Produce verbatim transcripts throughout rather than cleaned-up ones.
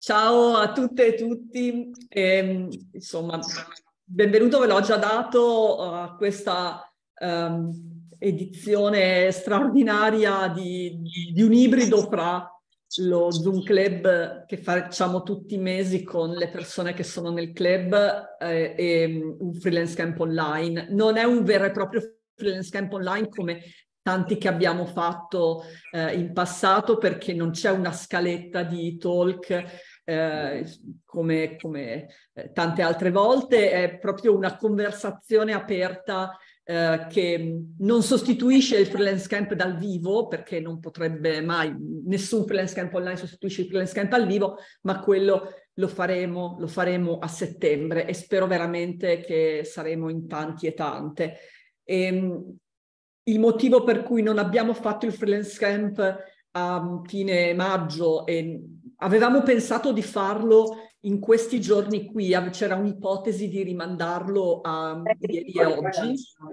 Ciao a tutte e tutti, e, insomma, benvenuto, ve l'ho già dato a questa um, edizione straordinaria di, di un ibrido fra lo Zoom Club che facciamo tutti i mesi con le persone che sono nel club eh, e un freelance camp online. Non è un vero e proprio freelance camp online come tanti che abbiamo fatto eh, in passato, perché non c'è una scaletta di talk eh, come, come eh, tante altre volte, è proprio una conversazione aperta eh, che non sostituisce il freelance camp dal vivo, perché non potrebbe mai, nessun freelance camp online sostituisce il freelance camp al vivo, ma quello lo faremo, lo faremo a settembre e spero veramente che saremo in tanti e tante. E, il motivo per cui non abbiamo fatto il freelance camp a fine maggio e avevamo pensato di farlo in questi giorni qui, c'era un'ipotesi di rimandarlo a ieri e oggi,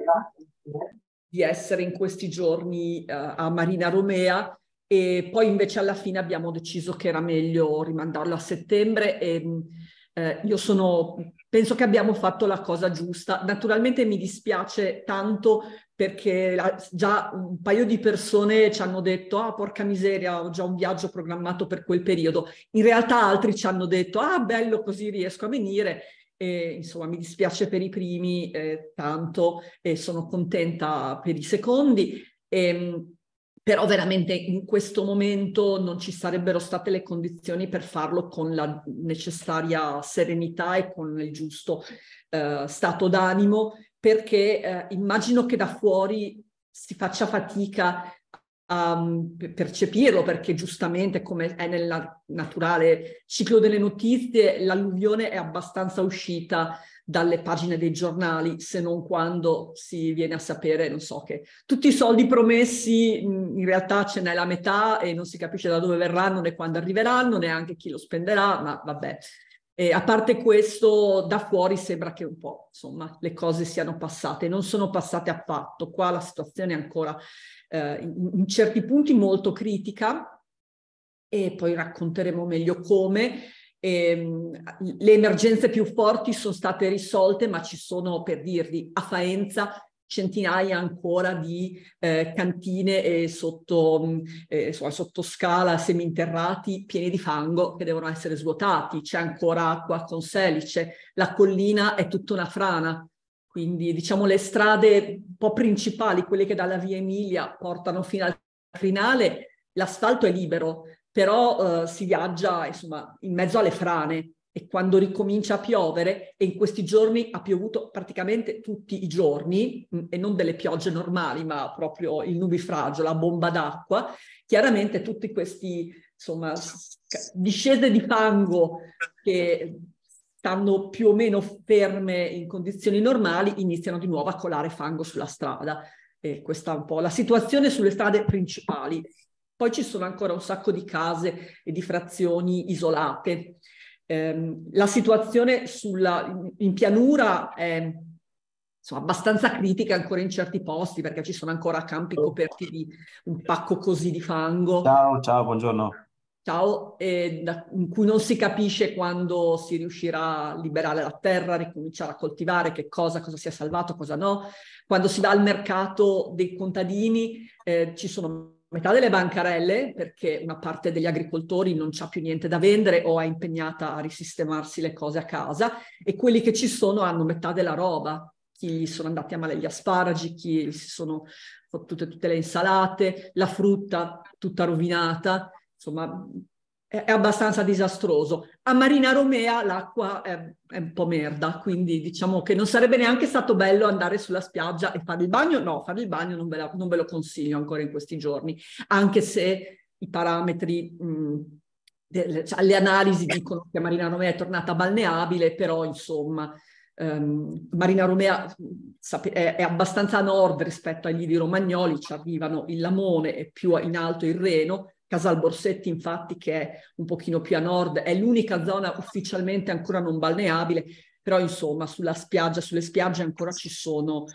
di essere in questi giorni uh, a Marina Romea, e poi invece alla fine abbiamo deciso che era meglio rimandarlo a settembre e eh, io sono, penso che abbiamo fatto la cosa giusta. Naturalmente mi dispiace tanto perché già un paio di persone ci hanno detto ah porca miseria, ho già un viaggio programmato per quel periodo. In realtà altri ci hanno detto ah bello, così riesco a venire. E, insomma, mi dispiace per i primi eh, tanto e sono contenta per i secondi. E, però veramente in questo momento non ci sarebbero state le condizioni per farlo con la necessaria serenità e con il giusto eh, stato d'animo, perché eh, immagino che da fuori si faccia fatica a um, percepirlo, perché giustamente, come è nel naturale ciclo delle notizie, l'alluvione è abbastanza uscita dalle pagine dei giornali, se non quando si viene a sapere, non so, che tutti i soldi promessi in realtà ce n'è la metà e non si capisce da dove verranno né quando arriveranno, neanche chi lo spenderà, ma vabbè. E a parte questo, da fuori sembra che un po', insomma, le cose siano passate. Non sono passate affatto. Qua la situazione è ancora eh, in, in certi punti molto critica e poi racconteremo meglio come. E, le emergenze più forti sono state risolte, ma ci sono, per dirvi, a Faenza centinaia ancora di eh, cantine e sotto, eh, insomma, sotto scala, seminterrati pieni di fango che devono essere svuotati. C'è ancora acqua con selice, la collina è tutta una frana. Quindi diciamo le strade un po' principali, quelle che dalla via Emilia portano fino al Crinale, l'asfalto è libero, però eh, si viaggia insomma in mezzo alle frane e quando ricomincia a piovere, e in questi giorni ha piovuto praticamente tutti i giorni mh, e non delle piogge normali ma proprio il nubifragio, la bomba d'acqua, chiaramente tutti questi insomma discese di fango che stanno più o meno ferme in condizioni normali iniziano di nuovo a colare fango sulla strada. E questa è un po' la situazione sulle strade principali. Poi ci sono ancora un sacco di case e di frazioni isolate. Eh, la situazione sulla, in pianura è insomma, abbastanza critica ancora in certi posti, perché ci sono ancora campi coperti di un pacco così di fango. Ciao, ciao, buongiorno. Ciao, e da, in cui non si capisce quando si riuscirà a liberare la terra, ricominciare a coltivare, che cosa, cosa sia salvato, cosa no. Quando si va al mercato dei contadini eh, ci sono metà delle bancarelle, perché una parte degli agricoltori non c'ha più niente da vendere o è impegnata a risistemarsi le cose a casa, e quelli che ci sono hanno metà della roba. Chi gli sono andati a male gli asparagi, chi si sono fottute tutte le insalate, la frutta tutta rovinata. Insomma, è, è abbastanza disastroso. A Marina Romea l'acqua è, è un po' merda, quindi diciamo che non sarebbe neanche stato bello andare sulla spiaggia e fare il bagno. No, fare il bagno non ve, la, non ve lo consiglio ancora in questi giorni, anche se i parametri, mh, delle, cioè, le analisi dicono che Marina Romea è tornata balneabile, però insomma... Um, Marina Romea è, è abbastanza a nord rispetto agli Lidi Romagnoli, ci arrivano il Lamone e più in alto il Reno. Casal Borsetti, infatti, che è un pochino più a nord, è l'unica zona ufficialmente ancora non balneabile, però insomma sulla spiaggia, sulle spiagge ancora ci sono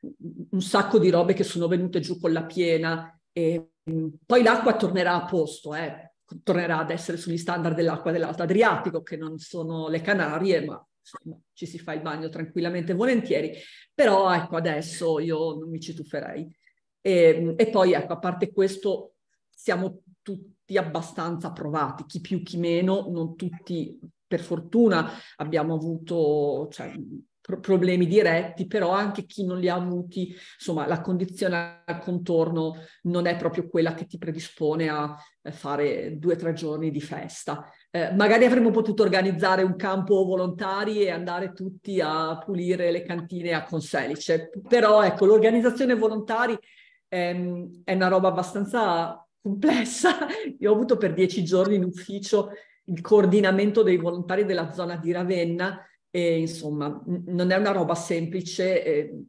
un sacco di robe che sono venute giù con la piena, e poi l'acqua tornerà a posto, eh. tornerà ad essere sugli standard dell'acqua dell'Alto Adriatico, che non sono le Canarie, ma insomma, ci si fa il bagno tranquillamente e volentieri, però ecco adesso io non mi ci tufferei. E, e poi ecco, a parte questo, siamo tutti abbastanza provati, chi più chi meno, non tutti per fortuna abbiamo avuto cioè, pro problemi diretti, però anche chi non li ha avuti, insomma la condizione al contorno non è proprio quella che ti predispone a fare due o tre giorni di festa. Eh, magari avremmo potuto organizzare un campo volontari e andare tutti a pulire le cantine a Conselice, però ecco, l'organizzazione volontari ehm, è una roba abbastanza complessa. Io ho avuto per dieci giorni in ufficio il coordinamento dei volontari della zona di Ravenna e insomma non è una roba semplice. Eh,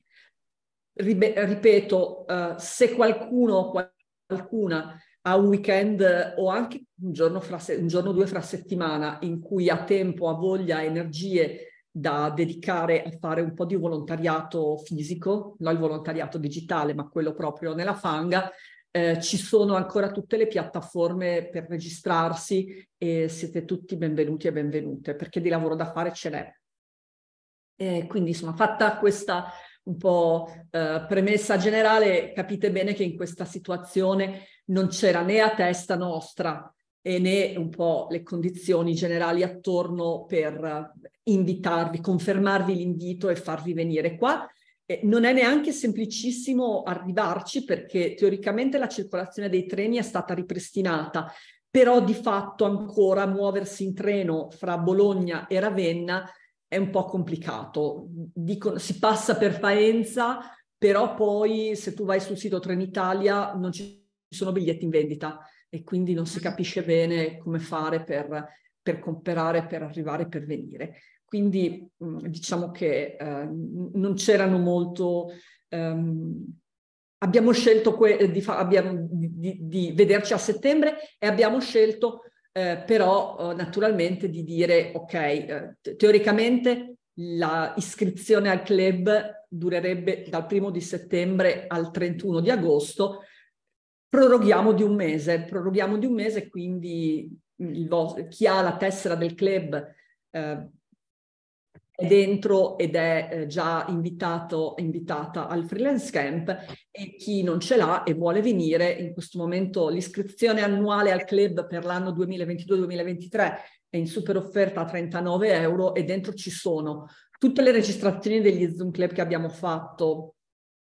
ripeto, uh, se qualcuno o qualcuna ha un weekend o anche un giorno, fra un giorno o due fra settimana in cui ha tempo, ha voglia, energie da dedicare a fare un po' di volontariato fisico, non il volontariato digitale, ma quello proprio nella fanga, eh, ci sono ancora tutte le piattaforme per registrarsi e siete tutti benvenuti e benvenute, perché di lavoro da fare ce n'è. E quindi, insomma, fatta questa un po' eh, premessa generale, capite bene che in questa situazione non c'era né a testa nostra e né un po' le condizioni generali attorno per invitarvi, confermarvi l'invito e farvi venire qua. Eh, non è neanche semplicissimo arrivarci perché teoricamente la circolazione dei treni è stata ripristinata, però di fatto ancora muoversi in treno fra Bologna e Ravenna è un po' complicato. Dicono, si passa per Faenza, però poi se tu vai sul sito Trenitalia non ci sono biglietti in vendita e quindi non si capisce bene come fare per, per comprare, per arrivare, per venire. Quindi diciamo che eh, non c'erano molto... Um, abbiamo scelto di, abbiamo, di, di vederci a settembre e abbiamo scelto eh, però eh, naturalmente di dire ok, eh, teoricamente la iscrizione al club durerebbe dal primo di settembre al trentuno di agosto, proroghiamo di un mese, proroghiamo di un mese, quindi il chi ha la tessera del club eh, è dentro ed è eh, già invitato, invitata al freelance camp e chi non ce l'ha e vuole venire, in questo momento l'iscrizione annuale al club per l'anno duemilaventidue duemilaventitré è in super offerta a trentanove euro e dentro ci sono tutte le registrazioni degli Zoom Club che abbiamo fatto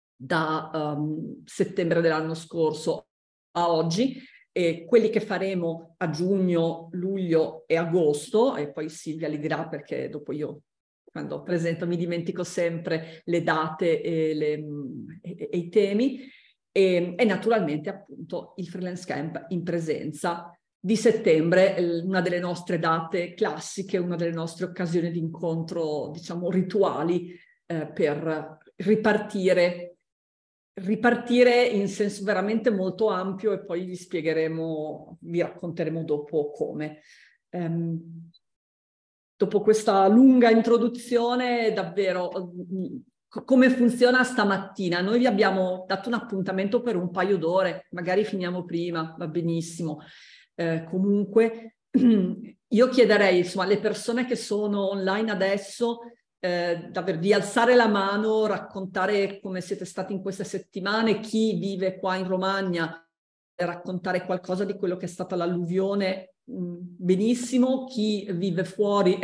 da um, settembre dell'anno scorso a oggi e quelli che faremo a giugno, luglio e agosto, e poi Silvia li dirà perché dopo io quando presento mi dimentico sempre le date e, le, e, e i temi, e, e naturalmente appunto il freelance camp in presenza di settembre, una delle nostre date classiche, una delle nostre occasioni di incontro, diciamo, rituali eh, per ripartire, ripartire in senso veramente molto ampio e poi vi spiegheremo, vi racconteremo dopo come. Um, Dopo questa lunga introduzione, davvero, come funziona stamattina? Noi vi abbiamo dato un appuntamento per un paio d'ore, magari finiamo prima, va benissimo. Eh, comunque, io chiederei, insomma, alle persone che sono online adesso, eh, davvero di alzare la mano, raccontare come siete stati in queste settimane, chi vive qua in Romagna, raccontare qualcosa di quello che è stata l'alluvione. Benissimo, chi vive fuori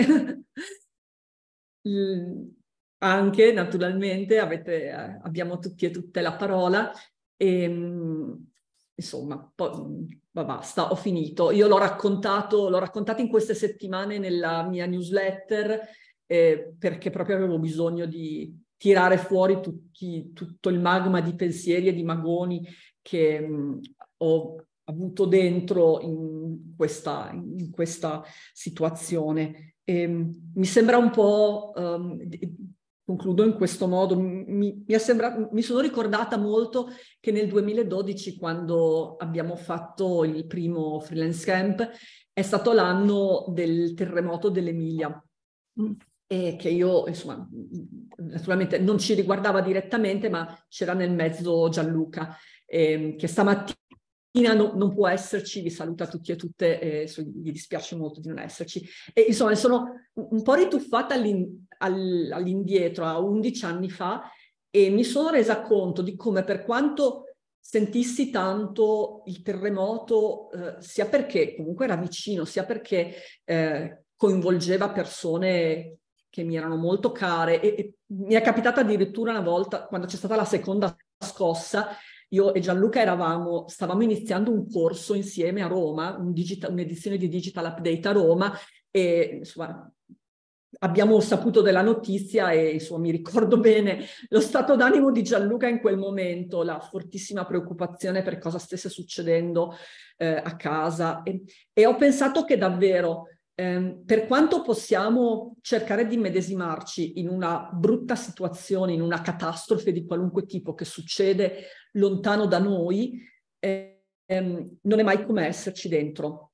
anche naturalmente avete, abbiamo tutti e tutte la parola e insomma poi, basta, ho finito. Io l'ho raccontato, l'ho raccontato in queste settimane nella mia newsletter eh, perché proprio avevo bisogno di tirare fuori tutti, tutto il magma di pensieri e di magoni che mh, ho avuto dentro in questa, in questa situazione. E, mi sembra un po', um, concludo in questo modo, mi, mi, è sembra, mi sono ricordata molto che nel duemiladodici, quando abbiamo fatto il primo freelance camp, è stato l'anno del terremoto dell'Emilia. E che io, insomma, naturalmente non ci riguardava direttamente, ma c'era nel mezzo Gianluca, eh, che stamattina No, non può esserci, vi saluta tutti e tutte, e gli dispiace molto di non esserci. E insomma, sono un po' rituffata all'in, all'indietro, a undici anni fa, e mi sono resa conto di come, per quanto sentissi tanto il terremoto, eh, sia perché comunque era vicino, sia perché eh, coinvolgeva persone che mi erano molto care, e, e mi è capitata addirittura una volta, quando c'è stata la seconda scossa, io e Gianluca eravamo, stavamo iniziando un corso insieme a Roma, un digital, un'edizione di Digital Update a Roma, e insomma abbiamo saputo della notizia e insomma mi ricordo bene lo stato d'animo di Gianluca in quel momento, la fortissima preoccupazione per cosa stesse succedendo eh, a casa, e, e ho pensato che davvero eh, per quanto possiamo cercare di immedesimarci in una brutta situazione, in una catastrofe di qualunque tipo che succede lontano da noi, eh, ehm, non è mai come esserci dentro.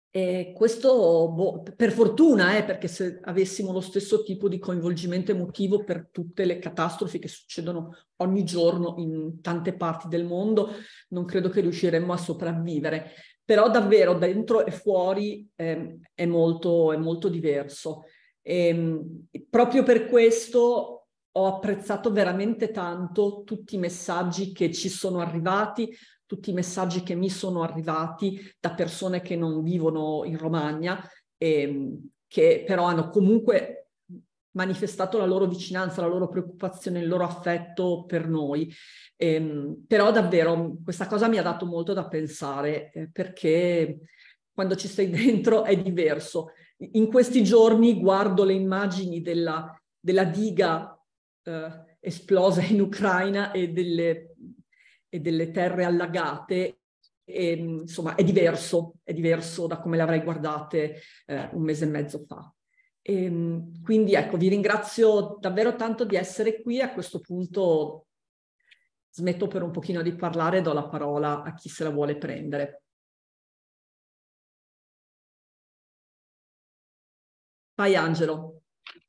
E questo, boh, per fortuna, eh, perché se avessimo lo stesso tipo di coinvolgimento emotivo per tutte le catastrofi che succedono ogni giorno in tante parti del mondo, non credo che riusciremmo a sopravvivere. Però davvero dentro e fuori eh, è molto, è molto diverso. E, proprio per questo ho apprezzato veramente tanto tutti i messaggi che ci sono arrivati, tutti i messaggi che mi sono arrivati da persone che non vivono in Romagna, e che però hanno comunque manifestato la loro vicinanza, la loro preoccupazione, il loro affetto per noi. E, però davvero questa cosa mi ha dato molto da pensare, eh, perché quando ci sei dentro è diverso. In questi giorni guardo le immagini della, della diga eh, esplosa in Ucraina e delle e delle terre allagate, e, insomma è diverso, è diverso da come le avrei guardate eh, un mese e mezzo fa. E, quindi ecco, vi ringrazio davvero tanto di essere qui. A questo punto smetto per un pochino di parlare e do la parola a chi se la vuole prendere. Vai Angelo.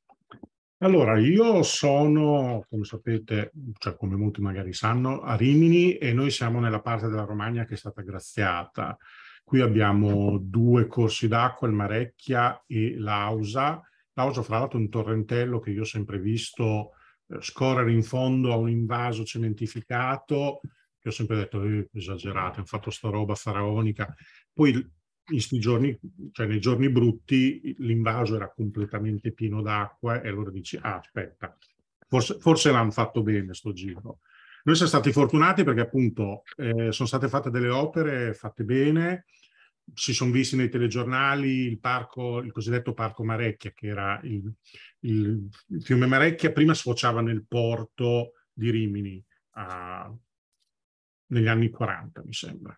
Allora, io sono, come sapete, cioè come molti magari sanno, a Rimini, e noi siamo nella parte della Romagna che è stata graziata. Qui abbiamo due corsi d'acqua, il Marecchia e l'Ausa. L'Ausa, fra l'altro, è un torrentello che io ho sempre visto eh, scorrere in fondo a un invaso cementificato, che ho sempre detto, eh, esagerato, hanno fatto sta roba faraonica. Poi in sti giorni, cioè nei giorni brutti, l'invaso era completamente pieno d'acqua e allora dici, ah, aspetta, forse, forse l'hanno fatto bene sto giro. Noi siamo stati fortunati perché appunto eh, sono state fatte delle opere fatte bene, si sono visti nei telegiornali il parco, il cosiddetto Parco Marecchia, che era il, il, il fiume Marecchia, prima sfociava nel porto di Rimini a, negli anni quaranta, mi sembra.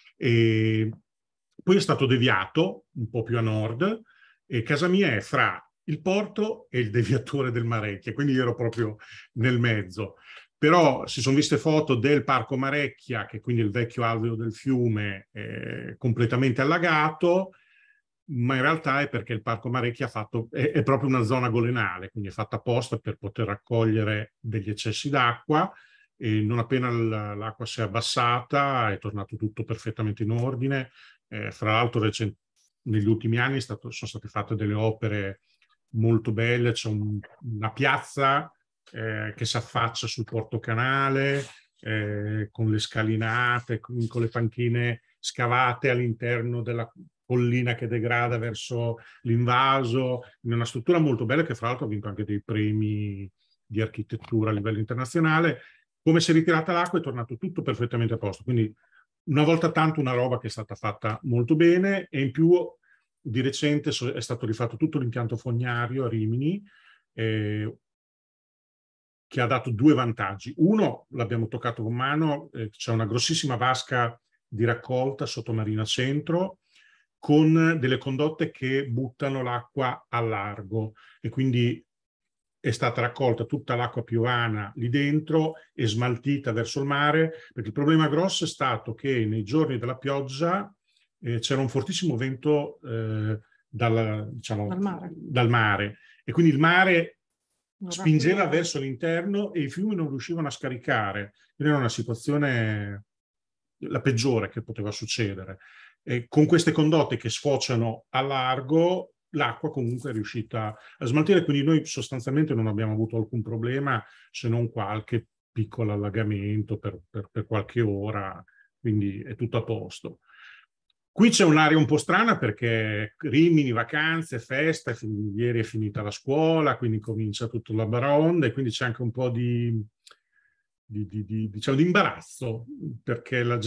E poi è stato deviato un po' più a nord, e casa mia è fra il porto e il deviatore del Marecchia, quindi io ero proprio nel mezzo. Però si sono viste foto del Parco Marecchia, che quindi è il vecchio alveo del fiume, eh, completamente allagato, ma in realtà è perché il Parco Marecchia fatto, è, è proprio una zona golenale, quindi è fatta apposta per poter raccogliere degli eccessi d'acqua, e non appena l'acqua si è abbassata è tornato tutto perfettamente in ordine. Eh, fra l'altro negli ultimi anni stato, sono state fatte delle opere molto belle, c'è un, una piazza eh, che si affaccia sul portocanale, eh, con le scalinate, con, con le panchine scavate all'interno della collina che degrada verso l'invaso, in una struttura molto bella che fra l'altro ha vinto anche dei premi di architettura a livello internazionale. Come si è ritirata l'acqua è tornato tutto perfettamente a posto, quindi una volta tanto una roba che è stata fatta molto bene, e in più di recente è stato rifatto tutto l'impianto fognario a Rimini, eh, che ha dato due vantaggi. Uno, l'abbiamo toccato con mano, eh, c'è una grossissima vasca di raccolta sotto Marina Centro, con delle condotte che buttano l'acqua a largo, e quindi è stata raccolta tutta l'acqua piovana lì dentro e smaltita verso il mare, perché il problema grosso è stato che nei giorni della pioggia eh, c'era un fortissimo vento eh, dal, diciamo, dal, mare. dal mare, e quindi il mare non spingeva rapido. verso l'interno e i fiumi non riuscivano a scaricare. Quindi era una situazione la peggiore che poteva succedere. E con queste condotte che sfociano a largo, l'acqua comunque è riuscita a smaltire, quindi noi sostanzialmente non abbiamo avuto alcun problema, se non qualche piccolo allagamento per, per, per qualche ora, quindi è tutto a posto. Qui c'è un'area un po' strana perché Rimini, vacanze, festa, ieri è finita la scuola, quindi comincia tutta la baraonda e quindi c'è anche un po' di, di, di, di, diciamo, di imbarazzo, perché la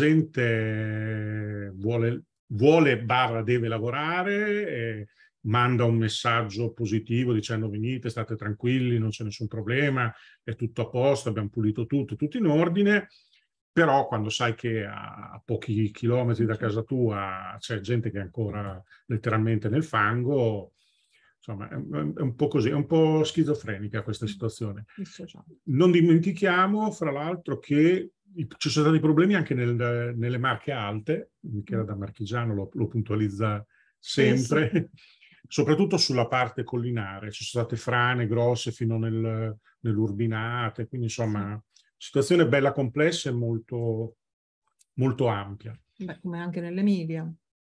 gente vuole, vuole barra deve lavorare, e manda un messaggio positivo dicendo venite, state tranquilli, non c'è nessun problema, è tutto a posto, abbiamo pulito tutto, tutto in ordine. Però quando sai che a pochi chilometri da casa tua c'è gente che è ancora letteralmente nel fango, insomma, è un po' così, è un po' schizofrenica questa situazione. Non dimentichiamo, fra l'altro, che ci sono stati problemi anche nel, nelle Marche Alte, Michela da Marchigiano lo, lo puntualizza sempre, eh sì. Soprattutto sulla parte collinare. Ci sono state frane grosse fino nel, nell'Urbinate, quindi insomma... Sì. Situazione bella complessa e molto, molto ampia. Beh, come anche nell'Emilia.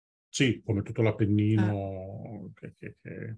Sì, come tutto l'Appennino. Eh. Che, che, che...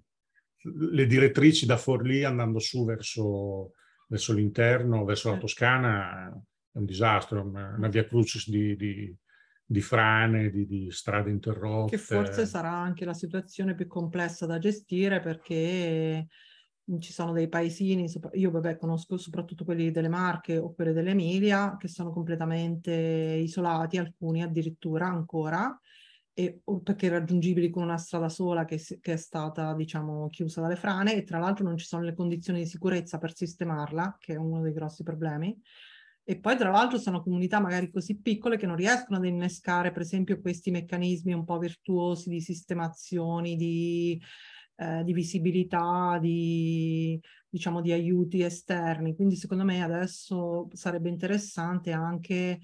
Le direttrici da Forlì andando su verso, verso l'interno, verso eh. la Toscana, è un disastro, una, una via crucis di, di, di frane, di, di strade interrotte. Che forse sarà anche la situazione più complessa da gestire perché... ci sono dei paesini, io vabbè conosco soprattutto quelli delle Marche o quelli dell'Emilia, che sono completamente isolati, alcuni addirittura ancora, e, perché raggiungibili con una strada sola che, che è stata, diciamo, chiusa dalle frane, e tra l'altro non ci sono le condizioni di sicurezza per sistemarla, che è uno dei grossi problemi. E poi tra l'altro sono comunità magari così piccole che non riescono ad innescare per esempio questi meccanismi un po' virtuosi di sistemazioni, di... Eh, di visibilità, di, diciamo, di aiuti esterni. Quindi secondo me adesso sarebbe interessante anche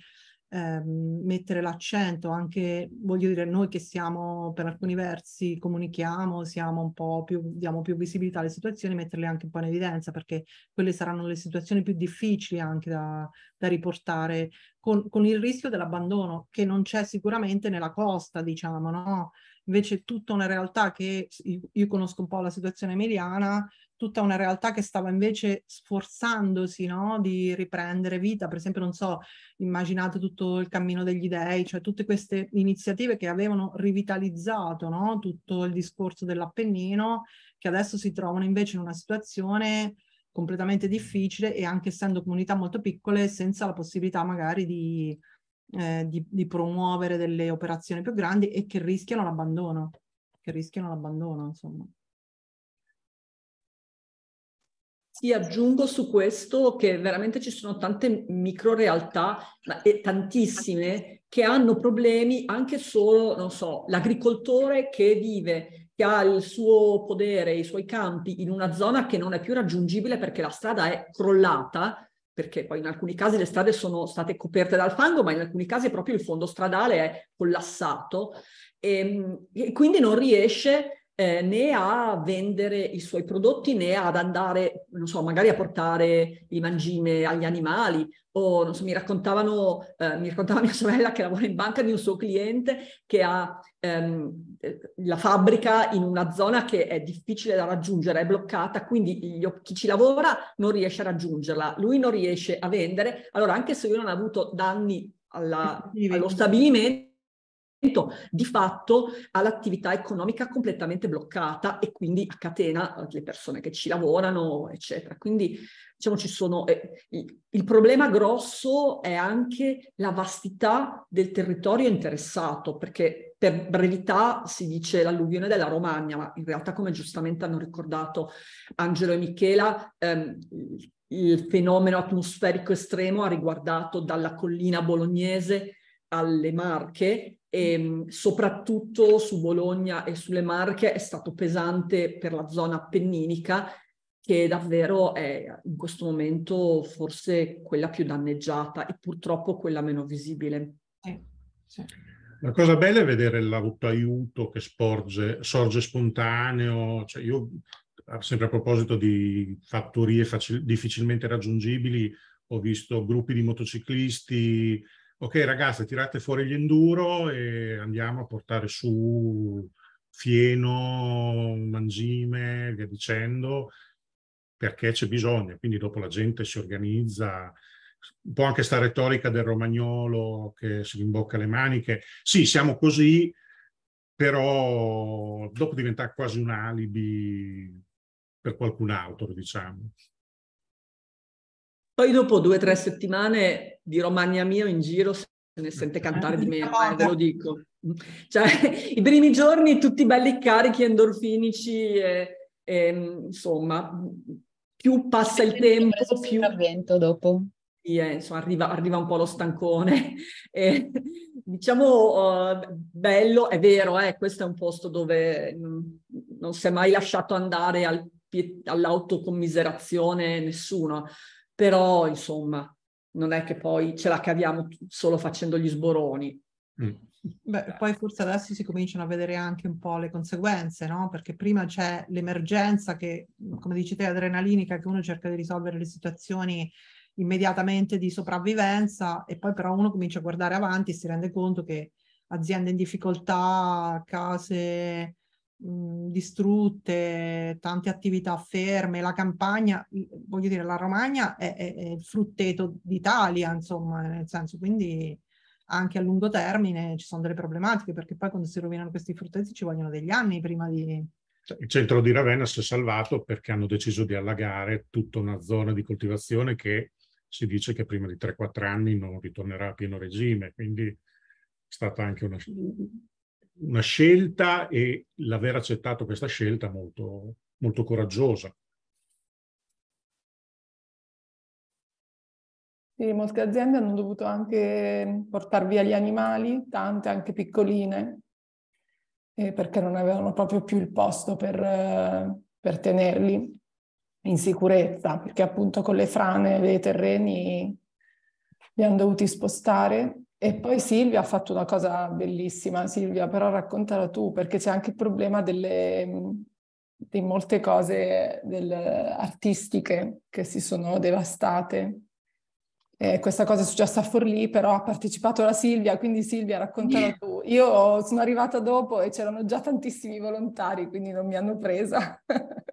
ehm, mettere l'accento, anche, voglio dire, noi che siamo per alcuni versi, comunichiamo, siamo un po' più, diamo più visibilità alle situazioni, metterle anche un po' in evidenza, perché quelle saranno le situazioni più difficili anche da, da riportare, con, con il rischio dell'abbandono, che non c'è sicuramente nella costa, diciamo, no? Invece è tutta una realtà che, io conosco un po' la situazione emiliana, tutta una realtà che stava invece sforzandosi, no, di riprendere vita. Per esempio, non so, immaginate tutto il Cammino degli Dei, cioè tutte queste iniziative che avevano rivitalizzato, no, tutto il discorso dell'Appennino, che adesso si trovano invece in una situazione completamente difficile e anche essendo comunità molto piccole, senza la possibilità magari di... Eh, di, di promuovere delle operazioni più grandi e che rischiano l'abbandono, che rischiano l'abbandono, insomma. Sì, aggiungo su questo che veramente ci sono tante micro realtà, ma e tantissime, che hanno problemi anche solo, non so, l'agricoltore che vive, che ha il suo podere, i suoi campi in una zona che non è più raggiungibile perché la strada è crollata, perché poi in alcuni casi le strade sono state coperte dal fango, ma in alcuni casi proprio il fondo stradale è collassato e, e quindi non riesce eh, né a vendere i suoi prodotti né ad andare, non so, magari a portare i mangime agli animali. O non so, mi raccontavano, eh, mi raccontava mia sorella che lavora in banca di un suo cliente che ha ehm, la fabbrica in una zona che è difficile da raggiungere, è bloccata, quindi gli, chi ci lavora non riesce a raggiungerla, lui non riesce a vendere. Allora, anche se io non ho avuto danni alla, allo stabilimento, di fatto ha l'attività economica completamente bloccata e quindi a catena le persone che ci lavorano, eccetera. Quindi diciamo ci sono... Eh, il, il problema grosso è anche la vastità del territorio interessato, perché per brevità si dice l'alluvione della Romagna, ma in realtà, come giustamente hanno ricordato Angelo e Michela, ehm, il fenomeno atmosferico estremo ha riguardato dalla collina bolognese alle Marche e soprattutto su Bologna e sulle Marche è stato pesante per la zona appenninica, che davvero è in questo momento forse quella più danneggiata e purtroppo quella meno visibile. Eh, sì. La cosa bella è vedere l'autoaiuto che sporge, sorge spontaneo. Cioè io, sempre a proposito di fattorie facil- difficilmente raggiungibili, ho visto gruppi di motociclisti ok ragazze, tirate fuori gli enduro e andiamo a portare su fieno, mangime, via dicendo, perché c'è bisogno. Quindi dopo la gente si organizza. Un po' anche sta retorica del romagnolo che si rimbocca le maniche. Sì, siamo così, però dopo diventa quasi un alibi per qualcun altro, diciamo. Poi dopo due o tre settimane di Romagna mio in giro se ne sente cantare di meno, eh, ve lo dico. Cioè, i primi giorni tutti belli carichi endorfinici e, e insomma, più passa il tempo, più... dopo. Eh, insomma, arriva, arriva un po' lo stancone. E, diciamo, uh, bello, è vero, eh, questo è un posto dove non, non si è mai lasciato andare al, all'autocommiserazione nessuno, però insomma, non è che poi ce la caviamo solo facendo gli sboroni. Mm. Beh, poi forse adesso si cominciano a vedere anche un po' le conseguenze, no? Perché prima c'è l'emergenza che, come dici te, adrenalinica, che uno cerca di risolvere le situazioni immediatamente di sopravvivenza, e poi però uno comincia a guardare avanti e si rende conto che aziende in difficoltà, case mh, distrutte, tante attività ferme, la campagna, voglio dire, la Romagna è, è, è il frutteto d'Italia, insomma, nel senso, quindi anche a lungo termine ci sono delle problematiche, perché poi quando si rovinano questi frutteti ci vogliono degli anni prima di... Il centro di Ravenna si è salvato perché hanno deciso di allagare tutta una zona di coltivazione che si dice che prima di tre quattro anni non ritornerà a pieno regime, quindi è stata anche una, una scelta, e l'aver accettato questa scelta molto, molto coraggiosa. Sì, molte aziende hanno dovuto anche portare via gli animali, tante anche piccoline, eh, perché non avevano proprio più il posto per, eh, per tenerli in sicurezza, perché appunto con le frane dei terreni li hanno dovuti spostare. E poi Silvia ha fatto una cosa bellissima. Silvia, però raccontala tu, perché c'è anche il problema delle, di molte cose del, artistiche che si sono devastate. Eh, questa cosa è successa a Forlì, però ha partecipato la Silvia, quindi Silvia, raccontala tu. Io sono arrivata dopo e c'erano già tantissimi volontari, quindi non mi hanno presa.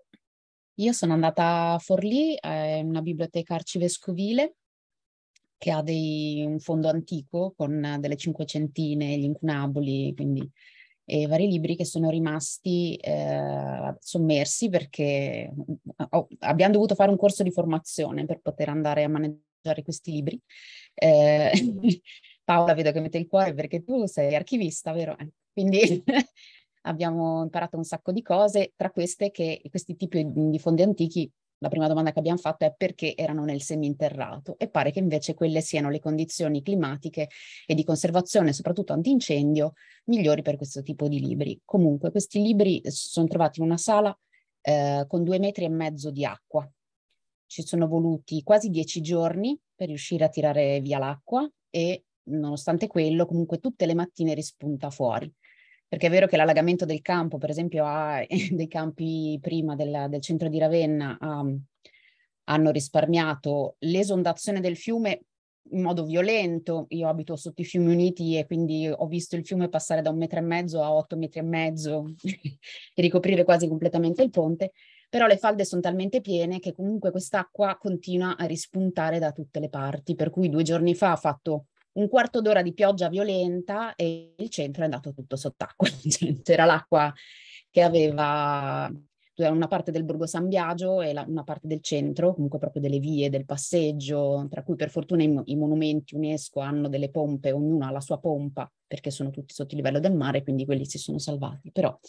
Io sono andata a Forlì, è una biblioteca arcivescovile che ha dei, un fondo antico con delle cinquecentine, gli incunaboli, quindi e vari libri che sono rimasti eh, sommersi perché oh, abbiamo dovuto fare un corso di formazione per poter andare a maneggiare questi libri. Eh, Paola, vedo che mette il cuore perché tu sei archivista, vero? Quindi abbiamo imparato un sacco di cose, tra queste che questi tipi di fondi antichi, la prima domanda che abbiamo fatto è perché erano nel seminterrato, e pare che invece quelle siano le condizioni climatiche e di conservazione, soprattutto antincendio, migliori per questo tipo di libri. Comunque questi libri sono trovati in una sala eh, con due metri e mezzo di acqua. Ci sono voluti quasi dieci giorni per riuscire a tirare via l'acqua, e nonostante quello comunque tutte le mattine rispunta fuori. Perché è vero che l'allagamento del campo, per esempio, ha, dei campi prima del, del centro di Ravenna, um, hanno risparmiato l'esondazione del fiume in modo violento. Io abito sotto i fiumi uniti e quindi ho visto il fiume passare da un metro e mezzo a otto metri e mezzo e ricoprire quasi completamente il ponte. Però le falde sono talmente piene che comunque quest'acqua continua a rispuntare da tutte le parti. Per cui due giorni fa ha fatto un quarto d'ora di pioggia violenta e il centro è andato tutto sott'acqua. C'era l'acqua che aveva una parte del Borgo San Biagio e la, una parte del centro, comunque proprio delle vie, del passeggio, tra cui per fortuna i, i monumenti UNESCO hanno delle pompe, ognuno ha la sua pompa, perché sono tutti sotto il livello del mare, quindi quelli si sono salvati. Però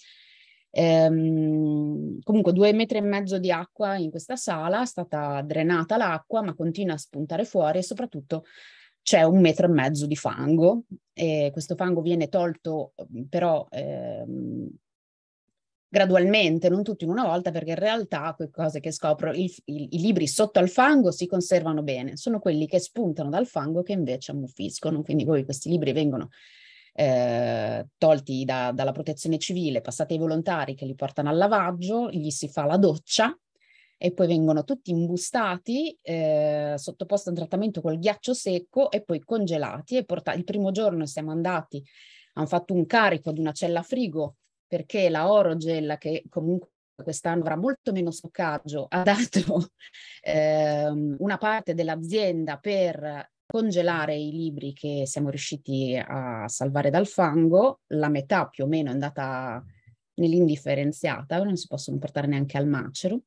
ehm, comunque due metri e mezzo di acqua in questa sala, è stata drenata l'acqua, ma continua a spuntare fuori, e soprattutto c'è un metro e mezzo di fango, e questo fango viene tolto però ehm, gradualmente, non tutto in una volta, perché in realtà quelle cose che scopro, il, il, i libri sotto al fango si conservano bene, sono quelli che spuntano dal fango che invece ammuffiscono, quindi poi questi libri vengono eh, tolti da, dalla protezione civile, passati ai volontari che li portano al lavaggio, gli si fa la doccia, e poi vengono tutti imbustati, eh, sottoposti a un trattamento col ghiaccio secco e poi congelati e portati. Il primo giorno siamo andati, hanno fatto un carico di una cella frigo perché la Orogel, che comunque quest'anno avrà molto meno stoccaggio, ha dato ehm, una parte dell'azienda per congelare i libri che siamo riusciti a salvare dal fango. La metà più o meno è andata nell'indifferenziata, non si possono portare neanche al macero.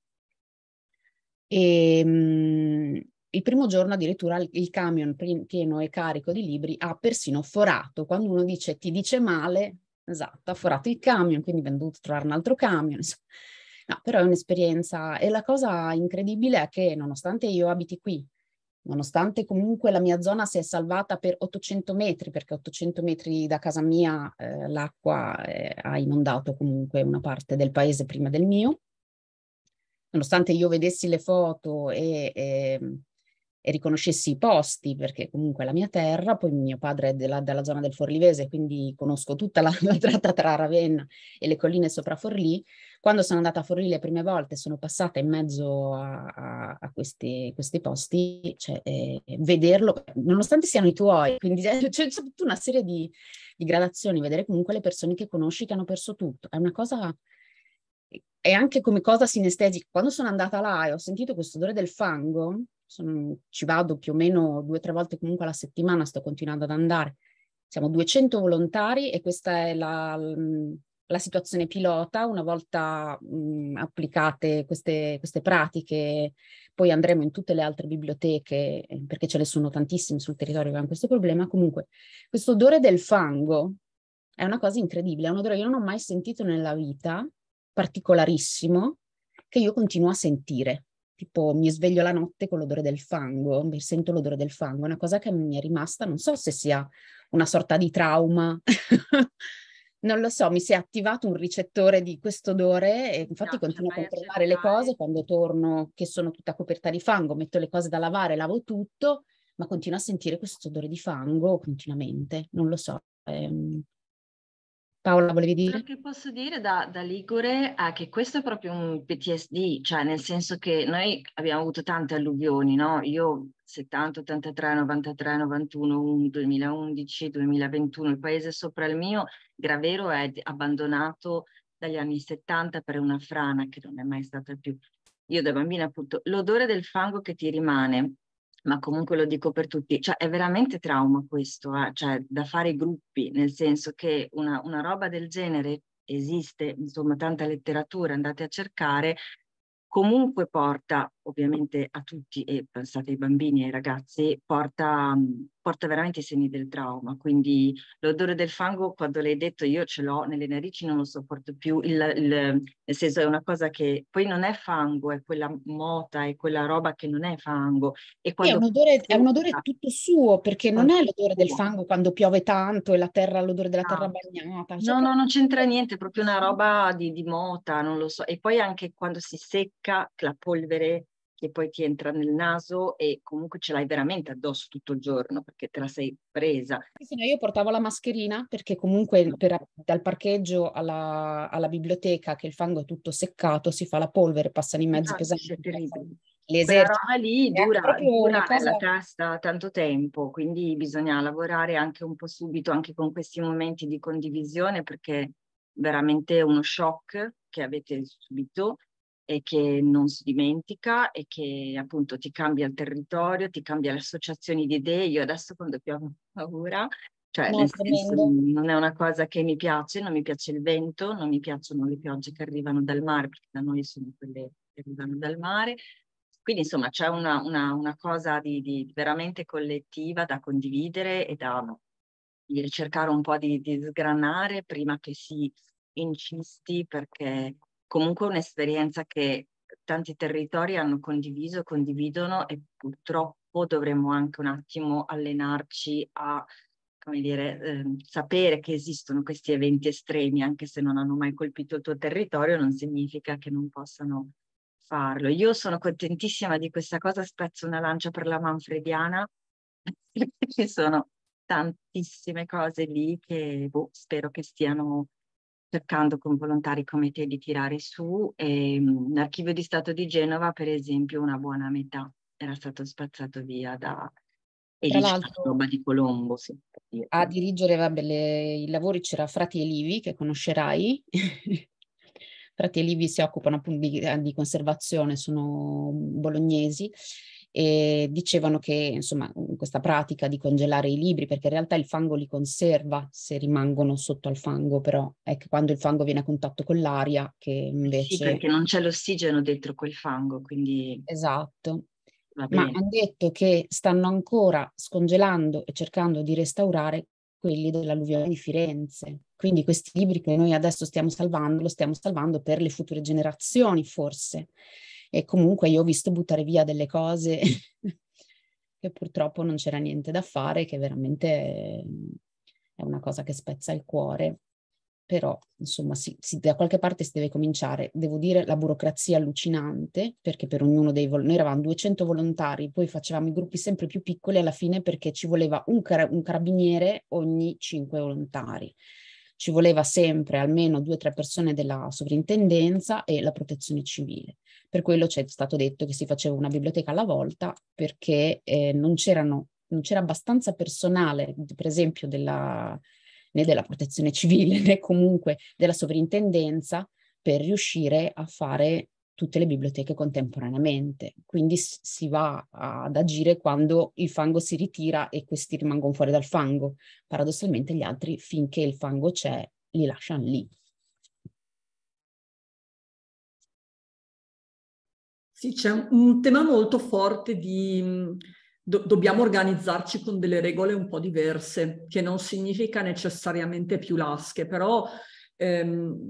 E mh, il primo giorno addirittura il, il camion pieno e carico di libri ha persino forato. Quando uno dice ti dice male, esatto, ha forato il camion, quindi abbiamo dovuto trovare un altro camion. No, però è un'esperienza, e la cosa incredibile è che nonostante io abiti qui, nonostante comunque la mia zona si è salvata per ottocento metri, perché ottocento metri da casa mia eh, l'acqua eh, ha inondato comunque una parte del paese prima del mio, nonostante io vedessi le foto e, e, e riconoscessi i posti, perché comunque è la mia terra, poi mio padre è della, della zona del Forlivese, quindi conosco tutta la, la tratta tra Ravenna e le colline sopra Forlì. Quando sono andata a Forlì le prime volte, sono passata in mezzo a, a, a questi, questi posti, cioè, eh, vederlo, nonostante siano i tuoi, quindi c'è, c'è tutta una serie di, di gradazioni, vedere comunque le persone che conosci che hanno perso tutto, è una cosa... E anche come cosa sinestetica, quando sono andata là e ho sentito questo odore del fango, sono, ci vado più o meno due o tre volte comunque alla settimana, sto continuando ad andare. Siamo duecento volontari e questa è la, la situazione pilota. Una volta mh, applicate queste, queste pratiche, poi andremo in tutte le altre biblioteche, perché ce ne sono tantissime sul territorio che hanno questo problema. Comunque, questo odore del fango è una cosa incredibile, è un odore che io non ho mai sentito nella vita, particolarissimo, che io continuo a sentire. Tipo mi sveglio la notte con l'odore del fango, mi sento l'odore del fango, è una cosa che mi è rimasta, non so se sia una sorta di trauma, non lo so, mi si è attivato un ricettore di questo odore e infatti no, continuo a controllare le cose quando torno che sono tutta coperta di fango, metto le cose da lavare, lavo tutto, ma continuo a sentire questo odore di fango continuamente, non lo so. Ehm... Paola, volevi dire? Quello che posso dire da, da Ligure è che questo è proprio un P T S D, cioè nel senso che noi abbiamo avuto tante alluvioni, no? Io settanta, ottantatré, novantatré, novantuno, duemilaundici, duemilaventuno, il paese sopra il mio, Gravero, è abbandonato dagli anni settanta per una frana che non è mai stata più. Io da bambina appunto, l'odore del fango che ti rimane, ma comunque lo dico per tutti, cioè è veramente trauma questo, eh? Cioè da fare i gruppi, nel senso che una, una roba del genere esiste, insomma tanta letteratura, andate a cercare, comunque porta ovviamente a tutti, e pensate ai bambini e ai ragazzi, porta, porta veramente i segni del trauma, quindi l'odore del fango, quando l'hai detto io ce l'ho nelle narici, non lo sopporto più, il, il, nel senso è una cosa che poi non è fango, è quella mota, è quella roba che non è fango. E quando è, un odore, è un odore tutto suo, perché non è l'odore del fango quando piove tanto e la terra, l'odore della terra bagnata. No, no, non c'entra niente, è proprio una roba di, di mota, non lo so. E poi anche quando si secca, la polvere che poi ti entra nel naso e comunque ce l'hai veramente addosso tutto il giorno perché te la sei presa. Sì, no, io portavo la mascherina perché comunque per, dal parcheggio alla, alla biblioteca, che il fango è tutto seccato, si fa la polvere, passano i mezzi Ah, pesanti. Le Quella roba lì dura, dura cosa... nella testa tanto tempo, quindi bisogna lavorare anche un po' subito, anche con questi momenti di condivisione, perché veramente è uno shock che avete subito e che non si dimentica e che appunto ti cambia il territorio, ti cambia le associazioni di idee. Io adesso quando piove ho paura, cioè no, nel senso, non è una cosa che mi piace, non mi piace il vento, non mi piacciono le piogge che arrivano dal mare, perché da noi sono quelle che arrivano dal mare. Quindi insomma c'è una, una, una cosa di, di veramente collettiva da condividere e da di cercare un po' di, di sgranare prima che si incisti, perché comunque è un'esperienza che tanti territori hanno condiviso e condividono e purtroppo dovremmo anche un attimo allenarci a, come dire, eh, sapere che esistono questi eventi estremi, anche se non hanno mai colpito il tuo territorio, non significa che non possano farlo. Io sono contentissima di questa cosa, spezzo una lancia per la Manfrediana, perché ci sono tantissime cose lì che boh, spero che stiano cercando con volontari come te di tirare su, e mh, l'Archivio di Stato di Genova, per esempio, una buona metà era stato spazzato via da e Tra dice l'altro, roba di Colombo, sì, per dire. a dirigere vabbè, le- i lavori c'era Frati e Livi, che conoscerai. Frati e Livi si occupano appunto di, di conservazione, sono bolognesi, e dicevano che insomma questa pratica di congelare i libri, perché in realtà il fango li conserva se rimangono sotto al fango, però è che quando il fango viene a contatto con l'aria che invece... Sì, perché non c'è l'ossigeno dentro quel fango, quindi Esatto. va Ma bene. hanno detto che stanno ancora scongelando e cercando di restaurare quelli dell'alluvione di Firenze. Quindi questi libri che noi adesso stiamo salvando, lo stiamo salvando per le future generazioni, forse. E comunque io ho visto buttare via delle cose che purtroppo non c'era niente da fare, che veramente è una cosa che spezza il cuore. Però, insomma, si, si, da qualche parte si deve cominciare. Devo dire, la burocrazia allucinante, perché per ognuno dei volontari, noi eravamo duecento volontari, poi facevamo i gruppi sempre più piccoli alla fine perché ci voleva un, car un carabiniere ogni cinque volontari. Ci voleva sempre almeno due o tre persone della sovrintendenza e la protezione civile. Per quello c'è stato detto che si faceva una biblioteca alla volta, perché eh, non c'erano, non c'era abbastanza personale, per esempio della... né della protezione civile né comunque della sovrintendenza per riuscire a fare tutte le biblioteche contemporaneamente. Quindi si va ad agire quando il fango si ritira e questi rimangono fuori dal fango. Paradossalmente gli altri, finché il fango c'è, li lasciano lì. Sì, c'è un, un tema molto forte di do, dobbiamo organizzarci con delle regole un po' diverse, che non significa necessariamente più lasche, però ehm,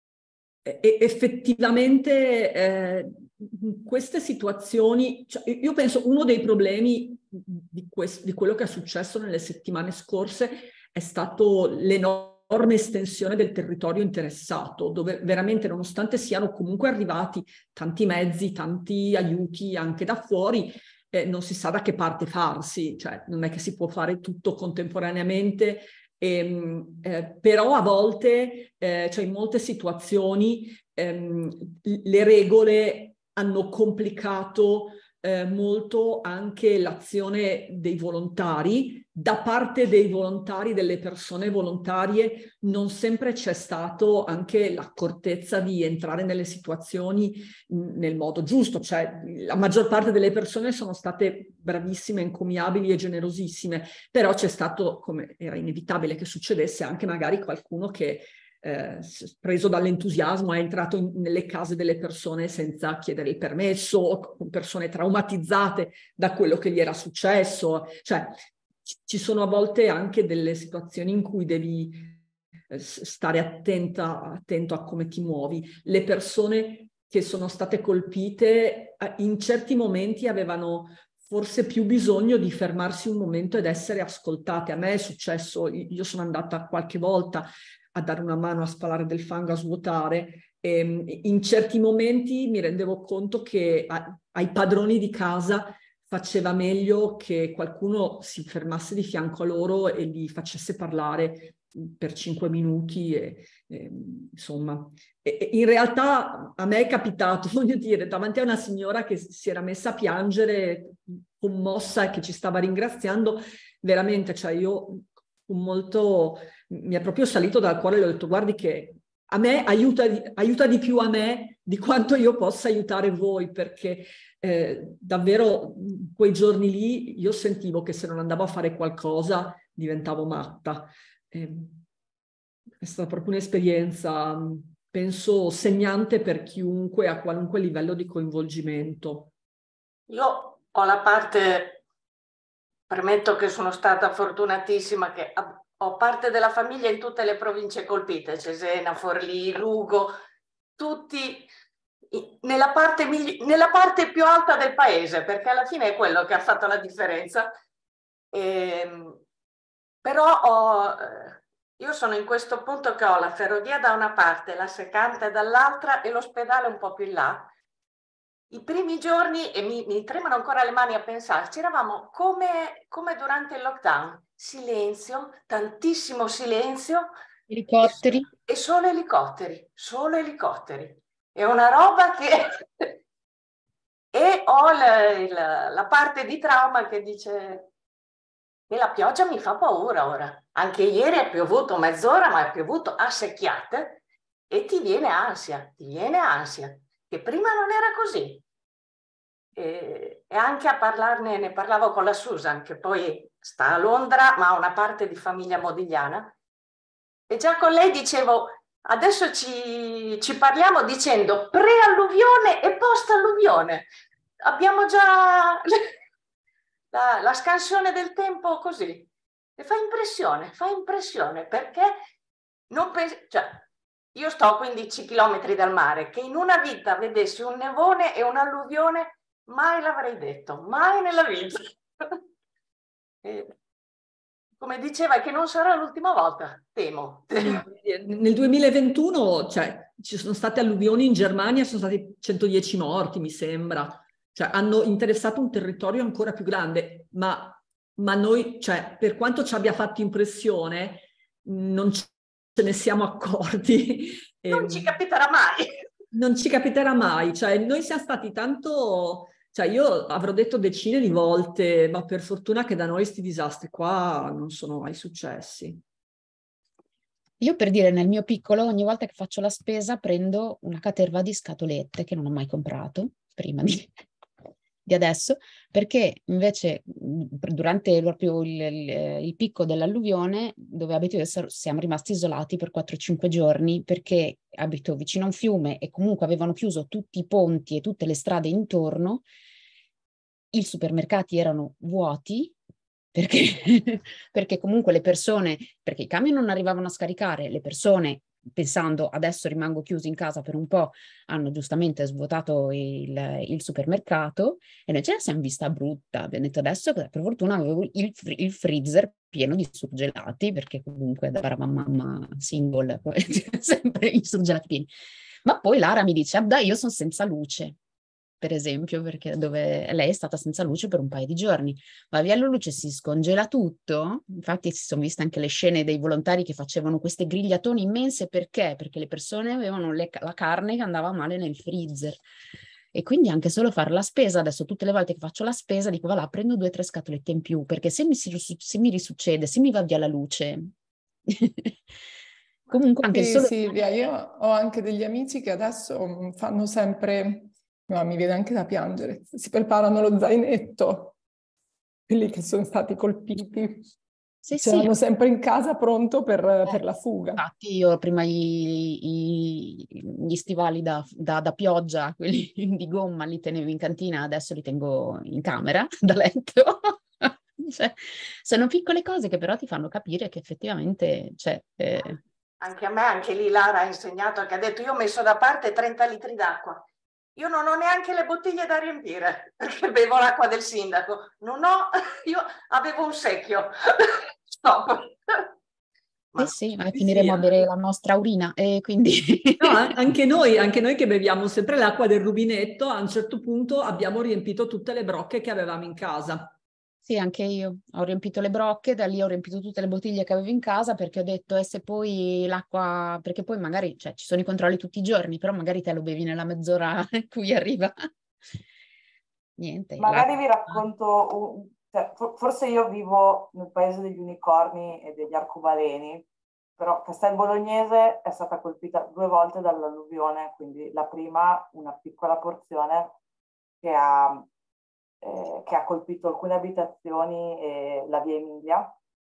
e, effettivamente eh, in queste situazioni, cioè, io penso uno dei problemi di, questo, di quello che è successo nelle settimane scorse è stato l'enorme estensione del territorio interessato, dove veramente, nonostante siano comunque arrivati tanti mezzi, tanti aiuti anche da fuori, eh, non si sa da che parte farsi, cioè non è che si può fare tutto contemporaneamente, ehm, eh, però a volte, eh, cioè in molte situazioni, ehm, le regole hanno complicato eh, molto anche l'azione dei volontari. Da parte dei volontari, delle persone volontarie, non sempre c'è stato anche l'accortezza di entrare nelle situazioni mh, nel modo giusto, cioè la maggior parte delle persone sono state bravissime, encomiabili e generosissime, però c'è stato, come era inevitabile che succedesse, anche magari qualcuno che Eh, preso dall'entusiasmo è entrato in, nelle case delle persone senza chiedere il permesso, o con persone traumatizzate da quello che gli era successo. Cioè, ci sono a volte anche delle situazioni in cui devi eh, stare attenta, attento a come ti muovi. Le persone che sono state colpite in certi momenti avevano forse più bisogno di fermarsi un momento ed essere ascoltate. A me è successo, io sono andata qualche volta a dare una mano a spalare del fango, a svuotare, e in certi momenti mi rendevo conto che a, ai padroni di casa faceva meglio che qualcuno si fermasse di fianco a loro e li facesse parlare per cinque minuti e, e, insomma, e, in realtà a me è capitato, voglio dire, davanti a una signora che si era messa a piangere commossa e che ci stava ringraziando, veramente, cioè io molto, mi è proprio salito dal cuore, le ho detto guardi che a me aiuta, aiuta di più a me di quanto io possa aiutare voi, perché eh, davvero quei giorni lì io sentivo che se non andavo a fare qualcosa diventavo matta. Eh, è stata proprio un'esperienza, penso, segnante per chiunque a qualunque livello di coinvolgimento. Io ho la parte... Premetto che sono stata fortunatissima, che ho parte della famiglia in tutte le province colpite, Cesena, Forlì, Lugo, tutti nella parte, nella parte più alta del paese, perché alla fine è quello che ha fatto la differenza. E, però ho, io sono in questo punto che ho la ferrovia da una parte, la Secante dall'altra e l'ospedale un po' più in là. I primi giorni, e mi, mi tremano ancora le mani a pensarci, eravamo come, come durante il lockdown, silenzio, tantissimo silenzio, Elicotteri. E, e solo elicotteri, solo elicotteri. È una roba che... E ho la, la, la parte di trauma che dice che la pioggia mi fa paura ora. Anche ieri è piovuto mezz'ora, ma è piovuto a secchiate e ti viene ansia, ti viene ansia, che prima non era così. E, e anche a parlarne, ne parlavo con la Susan, che poi sta a Londra, ma ha una parte di famiglia modigliana, e già con lei dicevo, adesso ci, ci parliamo dicendo pre-alluvione e post-alluvione. Abbiamo già la, la scansione del tempo così. E fa impressione, fa impressione, perché non penso... Cioè, io sto a quindici chilometri dal mare, che in una vita vedessi un nevone e un'alluvione, mai l'avrei detto, mai nella vita. E, come diceva, che non sarà l'ultima volta, temo. Nel duemilaventuno, cioè, ci sono state alluvioni in Germania, sono stati centodieci morti, mi sembra. Cioè, hanno interessato un territorio ancora più grande, ma, ma noi, cioè, per quanto ci abbia fatto impressione, non ce ne siamo accorti. Non ci capiterà mai. Non ci capiterà mai. Cioè, noi siamo stati tanto... Cioè, io avrò detto decine di volte, ma per fortuna che da noi questi disastri qua non sono mai successi. Io, per dire, nel mio piccolo, ogni volta che faccio la spesa prendo una caterva di scatolette che non ho mai comprato prima di, di adesso, perché invece durante proprio il, il, il picco dell'alluvione, dove abito io, siamo rimasti isolati per quattro cinque giorni, perché abito vicino a un fiume e comunque avevano chiuso tutti i ponti e tutte le strade intorno. I supermercati erano vuoti, perché, perché comunque le persone, perché i camion non arrivavano a scaricare, le persone, pensando adesso rimango chiuso in casa per un po', hanno giustamente svuotato il, il supermercato, e noi ce la siamo vista brutta. Abbiamo detto adesso, per fortuna avevo il, il freezer pieno di surgelati, perché comunque da mamma single, sempre i surgelati pieni. Ma poi Lara mi dice, ah, dai, io sono senza luce, per esempio, perché dove lei è stata senza luce per un paio di giorni. Va via la luce, si scongela tutto. Infatti si sono viste anche le scene dei volontari che facevano queste grigliatone immense. Perché? Perché le persone avevano le, la carne che andava male nel freezer. E quindi anche solo fare la spesa, adesso tutte le volte che faccio la spesa dico, va là, prendo due o tre scatolette in più, perché se mi, se mi risuccede, se mi va via la luce... Comunque anche sì, solo... Silvia, io ho anche degli amici che adesso fanno sempre... No, mi viene anche da piangere. Si preparano lo zainetto, quelli che sono stati colpiti. Sì, Ce sì. l'hanno sempre in casa pronto per, Eh, per la fuga. Infatti io prima i, i, gli stivali da, da, da pioggia, quelli di gomma, li tenevo in cantina, adesso li tengo in camera da letto. Cioè, sono piccole cose che però ti fanno capire che effettivamente... Cioè, eh... Anche a me, anche lì Lara ha insegnato, che ha detto io ho messo da parte trenta litri d'acqua. Io non ho neanche le bottiglie da riempire, perché bevo l'acqua del sindaco. Non ho, io avevo un secchio. Stop. Ma sì, sì, ma finiremo a bere la nostra urina, e quindi... No, anche noi, anche noi che beviamo sempre l'acqua del rubinetto, a un certo punto abbiamo riempito tutte le brocche che avevamo in casa. Sì, anche io ho riempito le brocche, da lì ho riempito tutte le bottiglie che avevo in casa, perché ho detto, e se poi l'acqua, perché poi magari, cioè, ci sono i controlli tutti i giorni, però magari te lo bevi nella mezz'ora in cui arriva. Niente. Magari vi racconto, un, cioè, forse io vivo nel paese degli unicorni e degli arcobaleni, però Castel Bolognese è stata colpita due volte dall'alluvione, quindi la prima una piccola porzione che ha... Eh, che ha colpito alcune abitazioni e la via Emilia.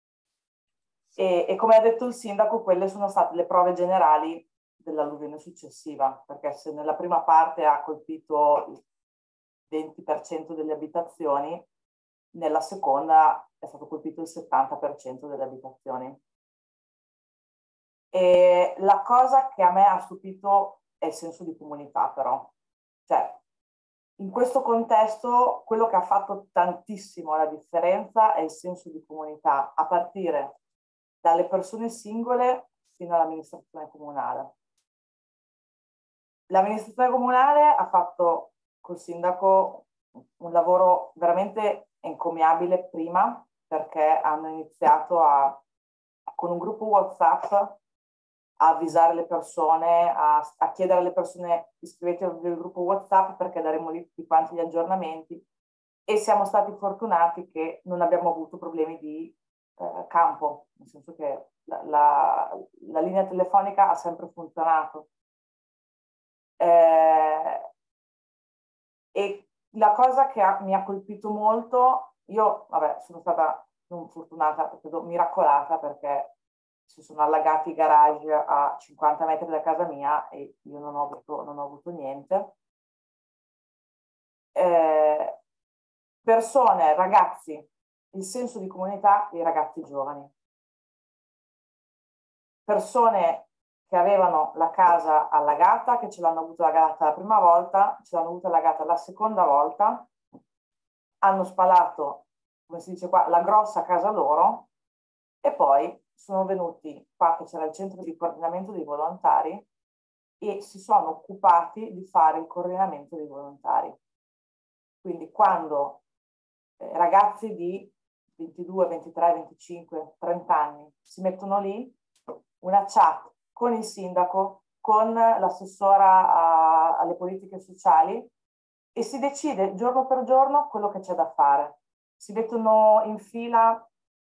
E, e come ha detto il sindaco, quelle sono state le prove generali dell'alluvione successiva, perché se nella prima parte ha colpito il venti per cento delle abitazioni, nella seconda è stato colpito il settanta per cento delle abitazioni. E la cosa che a me ha stupito è il senso di comunità, però. Cioè, in questo contesto, quello che ha fatto tantissimo la differenza è il senso di comunità, a partire dalle persone singole fino all'amministrazione comunale. L'amministrazione comunale ha fatto col sindaco un lavoro veramente encomiabile prima, perché hanno iniziato a, con un gruppo WhatsApp a avvisare le persone, a, a chiedere alle persone iscrivetevi al gruppo WhatsApp perché daremo lì tutti quanti gli aggiornamenti, e siamo stati fortunati che non abbiamo avuto problemi di eh, campo, nel senso che la, la, la linea telefonica ha sempre funzionato. Eh, e la cosa che ha, mi ha colpito molto, io vabbè sono stata non fortunata, credo miracolata, perché si sono allagati i garage a cinquanta metri da casa mia e io non ho avuto, non ho avuto niente. Eh, persone, ragazzi, il senso di comunità dei ragazzi giovani. Persone che avevano la casa allagata, che ce l'hanno avuta allagata la prima volta, ce l'hanno avuta allagata la seconda volta, hanno spalato, come si dice qua, la grossa casa loro, e poi sono venuti qua che c'era il centro di coordinamento dei volontari e si sono occupati di fare il coordinamento dei volontari. Quindi quando eh, ragazzi di ventidue, ventitré, venticinque, trenta anni si mettono lì, una chat con il sindaco, con l'assessora alle politiche sociali, e si decide giorno per giorno quello che c'è da fare. Si mettono in fila,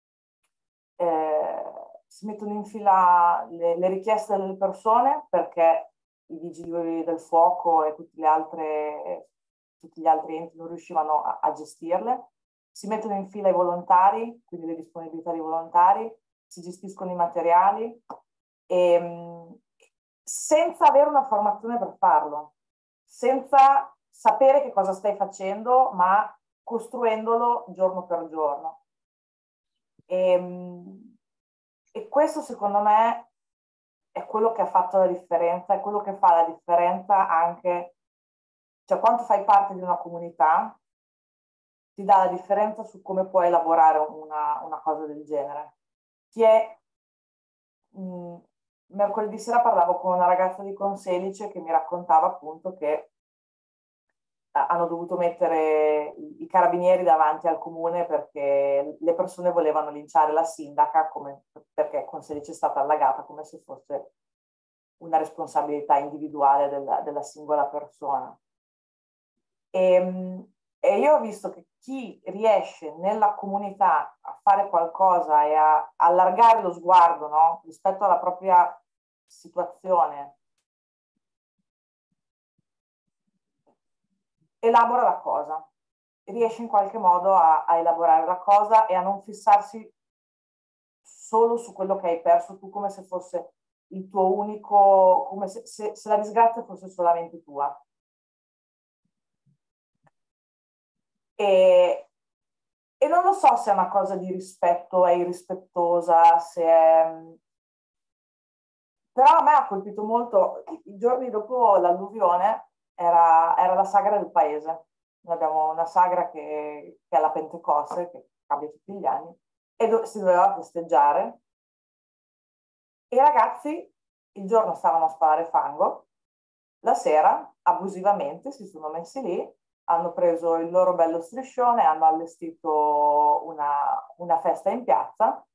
eh, si mettono in fila le, le richieste delle persone, perché i vigili del fuoco e tutte le altre, tutti gli altri enti non riuscivano a, a gestirle. Si mettono in fila i volontari, quindi le disponibilità dei volontari, si gestiscono i materiali, e, mh, senza avere una formazione per farlo, senza sapere che cosa stai facendo, ma costruendolo giorno per giorno. E, mh, e questo secondo me è quello che ha fatto la differenza, è quello che fa la differenza anche, cioè quando fai parte di una comunità, ti dà la differenza su come puoi elaborare una, una cosa del genere. Ti è, mh, mercoledì sera parlavo con una ragazza di Conselice che mi raccontava appunto che eh, hanno dovuto mettere i, i carabinieri davanti al comune perché le persone volevano linciare la sindaca, come, perché Conselice è stata allagata, come se fosse una responsabilità individuale della, della singola persona. E, e io ho visto che chi riesce nella comunità a fare qualcosa e a allargare lo sguardo, no? Rispetto alla propria situazione, elabora la cosa, riesce in qualche modo a, a elaborare la cosa e a non fissarsi solo su quello che hai perso tu, come se fosse il tuo unico, come se, se, se la disgrazia fosse solamente tua. E, e non lo so se è una cosa di rispetto, è irrispettosa, se è... Però a me ha colpito molto, i giorni dopo l'alluvione era, era la sagra del paese. Noi abbiamo una sagra che, che è la Pentecoste, che cambia tutti gli anni, e do, si doveva festeggiare. E i ragazzi il giorno stavano a spalare fango, la sera abusivamente si sono messi lì, hanno preso il loro bello striscione, hanno allestito una, una festa in piazza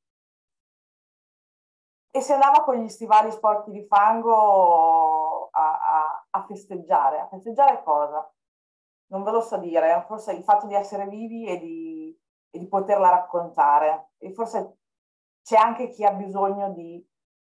e si andava con gli stivali sporchi di fango a, a, a festeggiare. A festeggiare cosa? Non ve lo so dire, forse il fatto di essere vivi e di, e di poterla raccontare. E forse c'è anche chi ha bisogno di,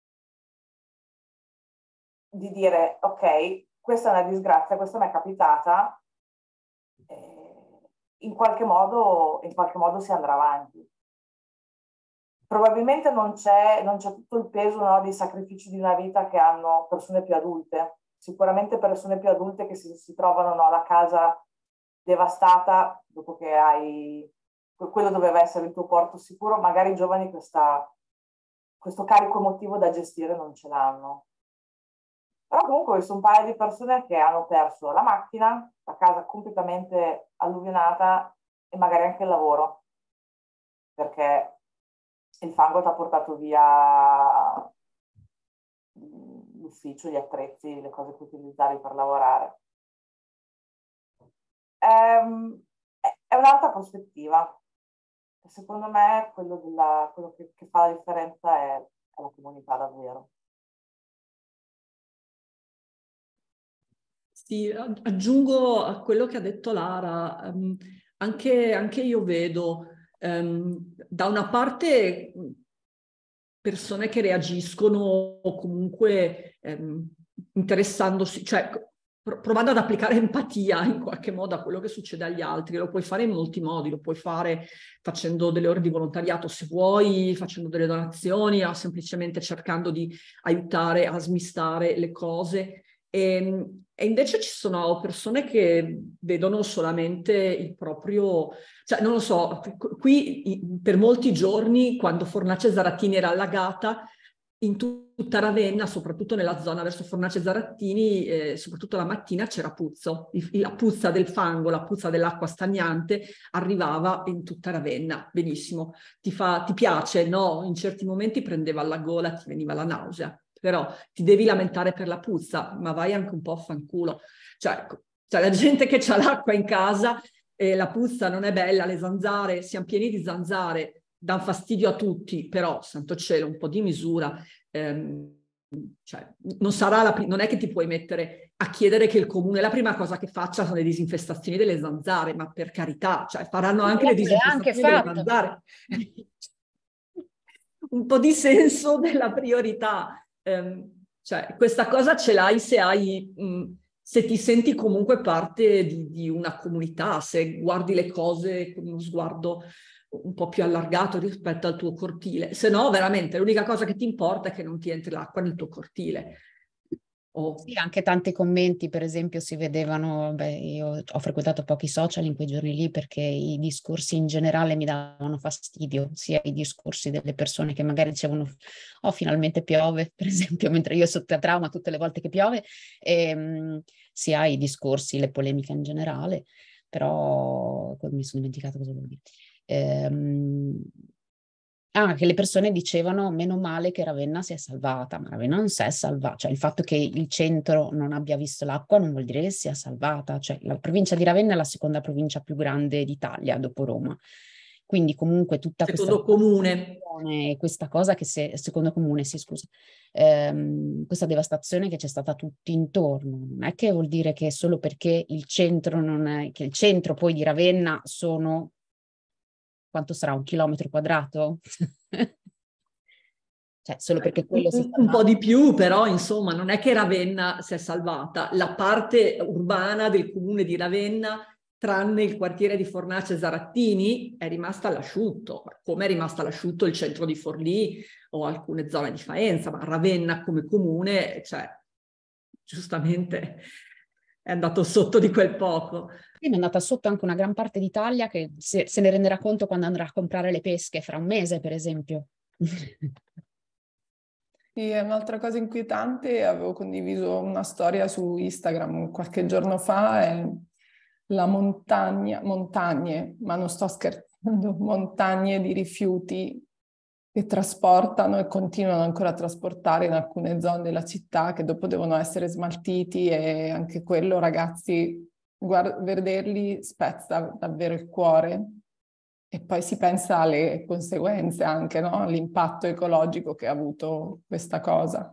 di dire, ok, questa è una disgrazia, questa mi è capitata, eh, in qualche modo, in qualche modo si andrà avanti. Probabilmente non c'è, non c'è tutto il peso, no, dei sacrifici di una vita che hanno persone più adulte. Sicuramente persone più adulte che si, si trovano, no, la casa devastata dopo che hai... Quello doveva essere il tuo porto sicuro, magari i giovani questa, questo carico emotivo da gestire non ce l'hanno. Però comunque sono un paio di persone che hanno perso la macchina, la casa completamente alluvionata e magari anche il lavoro, perché il fango ti ha portato via l'ufficio, gli attrezzi, le cose che utilizzavi per lavorare. Ehm, è un'altra prospettiva. Secondo me quello, della, quello che, che fa la differenza è, è la comunità davvero. Sì, aggiungo a quello che ha detto Lara, um, anche, anche io vedo um, da una parte persone che reagiscono comunque um, interessandosi, cioè provando ad applicare empatia in qualche modo a quello che succede agli altri. Lo puoi fare in molti modi, lo puoi fare facendo delle ore di volontariato se vuoi, facendo delle donazioni o semplicemente cercando di aiutare a smistare le cose. E, e invece ci sono persone che vedono solamente il proprio, cioè non lo so, qui per molti giorni quando Fornace Zarattini era allagata, in tutta Ravenna, soprattutto nella zona verso Fornace Zarattini, eh, soprattutto la mattina c'era puzzo. Il, la puzza del fango, la puzza dell'acqua stagnante arrivava in tutta Ravenna. Benissimo. Ti, fa, ti piace? No, in certi momenti prendeva alla gola, ti veniva la nausea. Però ti devi lamentare per la puzza, ma vai anche un po' a fanculo. Cioè, cioè la gente che ha l'acqua in casa e la puzza non è bella, le zanzare, siamo pieni di zanzare, dà fastidio a tutti, però, santo cielo, un po' di misura. Ehm, cioè, non, sarà la, non è che ti puoi mettere a chiedere che il comune, la prima cosa che faccia sono le disinfestazioni delle zanzare, ma per carità, cioè faranno anche le disinfestazioni delle zanzare. Un po' di senso della priorità. Um, cioè, questa cosa ce l'hai se hai, um, se ti senti comunque parte di, di una comunità, se guardi le cose con uno sguardo un po' più allargato rispetto al tuo cortile. Se no, veramente, l'unica cosa che ti importa è che non ti entri l'acqua nel tuo cortile. Oh. Sì, anche tanti commenti, per esempio, si vedevano, beh, io ho frequentato pochi social in quei giorni lì perché i discorsi in generale mi davano fastidio, sia i discorsi delle persone che magari dicevano oh finalmente piove, per esempio, mentre io sotto a trauma tutte le volte che piove, e, sia i discorsi, le polemiche in generale, però mi sono dimenticata cosa volevo dire. Ehm, Ah, che le persone dicevano meno male che Ravenna si è salvata, ma Ravenna non si è salvata, cioè il fatto che il centro non abbia visto l'acqua non vuol dire che sia salvata, cioè la provincia di Ravenna è la seconda provincia più grande d'Italia dopo Roma, quindi comunque tutta secondo questa comune e questa cosa che se, secondo comune, sì scusa, ehm, questa devastazione che c'è stata tutti intorno, non è che vuol dire che solo perché il centro non è, che il centro poi di Ravenna sono quanto sarà, un chilometro quadrato? Cioè, solo perché quello si sta un po' di più, però, insomma, non è che Ravenna si è salvata. La parte urbana del comune di Ravenna, tranne il quartiere di Fornace Zarattini, è rimasta all'asciutto, come è rimasta all'asciutto il centro di Forlì o alcune zone di Faenza, ma Ravenna come comune, cioè, giustamente è andato sotto di quel poco. È andata sotto anche una gran parte d'Italia che se, se ne renderà conto quando andrà a comprare le pesche fra un mese, per esempio. Sì, è un'altra cosa inquietante, avevo condiviso una storia su Instagram qualche giorno fa, è la montagna, montagne, ma non sto scherzando, montagne di rifiuti che trasportano e continuano ancora a trasportare in alcune zone della città che dopo devono essere smaltiti e anche quello, ragazzi, guard- vederli spezza davvero il cuore. E poi si pensa alle conseguenze anche, no? All'impatto ecologico che ha avuto questa cosa.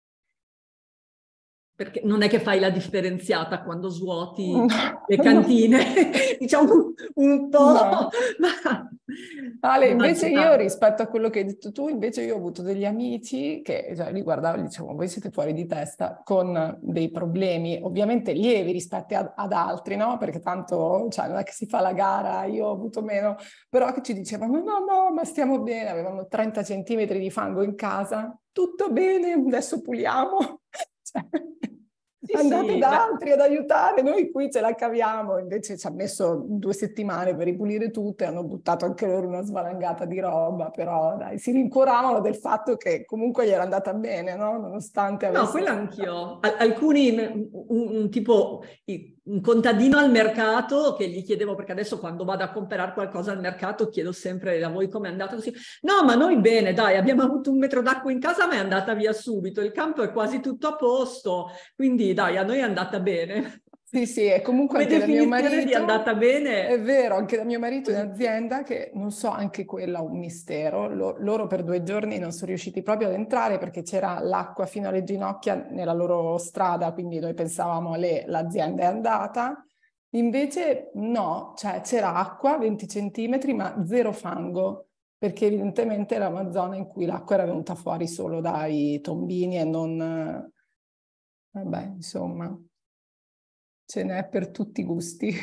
Perché non è che fai la differenziata quando svuoti No, le cantine, no. Diciamo un po'. No. Ma... Ale, invece io rispetto a quello che hai detto tu, invece io ho avuto degli amici che cioè, li guardavo e dicevano voi siete fuori di testa con dei problemi ovviamente lievi rispetto ad, ad altri, no? Perché tanto cioè, non è che si fa la gara, io ho avuto meno, però che ci dicevano no, no, ma stiamo bene, avevano trenta centimetri di fango in casa, tutto bene, adesso puliamo. Cioè, sì, andate sì, da beh. altri ad aiutare, noi qui ce la caviamo, invece ci ha messo due settimane per ripulire tutto e hanno buttato anche loro una svalangata di roba, però dai, si rincuoravano del fatto che comunque gli era andata bene, no? Nonostante avesse... No, quello anch'io. Alcuni, un, un tipo, un contadino al mercato che gli chiedevo, perché adesso quando vado a comprare qualcosa al mercato chiedo sempre a voi com'è andato così. No, ma noi bene, dai, abbiamo avuto un metro d'acqua in casa ma è andata via subito, il campo è quasi tutto a posto, quindi dai, a noi è andata bene. Sì, sì, e comunque Come anche da mio definizione marito di andata bene. è vero, anche da mio marito in azienda, che non so, anche quella un mistero. Lo- loro per due giorni non sono riusciti proprio ad entrare perché c'era l'acqua fino alle ginocchia nella loro strada, quindi noi pensavamo le, l'azienda è andata. Invece no, cioè c'era acqua venti centimetri ma zero fango, perché evidentemente era una zona in cui l'acqua era venuta fuori solo dai tombini e non... eh, Vabbè, insomma, ce n'è per tutti i gusti.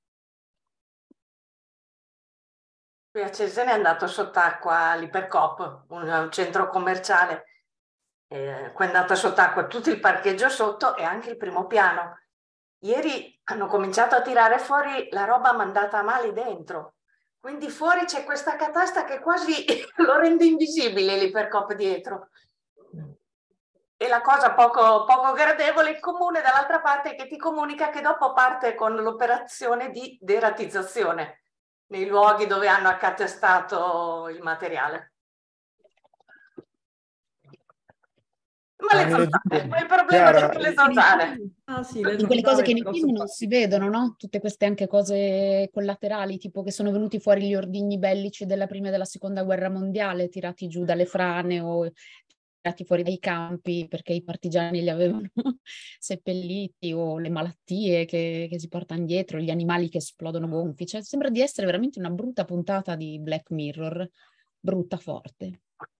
Qui a Cesena è andato sott'acqua l'Ipercoop, un centro commerciale. Eh, qui è andato sott'acqua tutto il parcheggio sotto e anche il primo piano. Ieri hanno cominciato a tirare fuori la roba mandata a male dentro. Quindi fuori c'è questa catasta che quasi lo rende invisibile l'Ipercoop dietro. E la cosa poco, poco gradevole, il comune dall'altra parte che ti comunica che dopo parte con l'operazione di deratizzazione nei luoghi dove hanno accatastato il materiale. Ma le zanzare, il problema sono le zanzare. Ah, sì, le In quelle cose zanzare che nei però film sono non si vedono, no? Tutte queste anche cose collaterali, tipo che sono venuti fuori gli ordigni bellici della prima e della seconda guerra mondiale, tirati giù dalle frane o tirati fuori dai campi perché i partigiani li avevano seppelliti, o le malattie che, che si portano dietro, gli animali che esplodono gonfi. Cioè, sembra di essere veramente una brutta puntata di Black Mirror, brutta forte.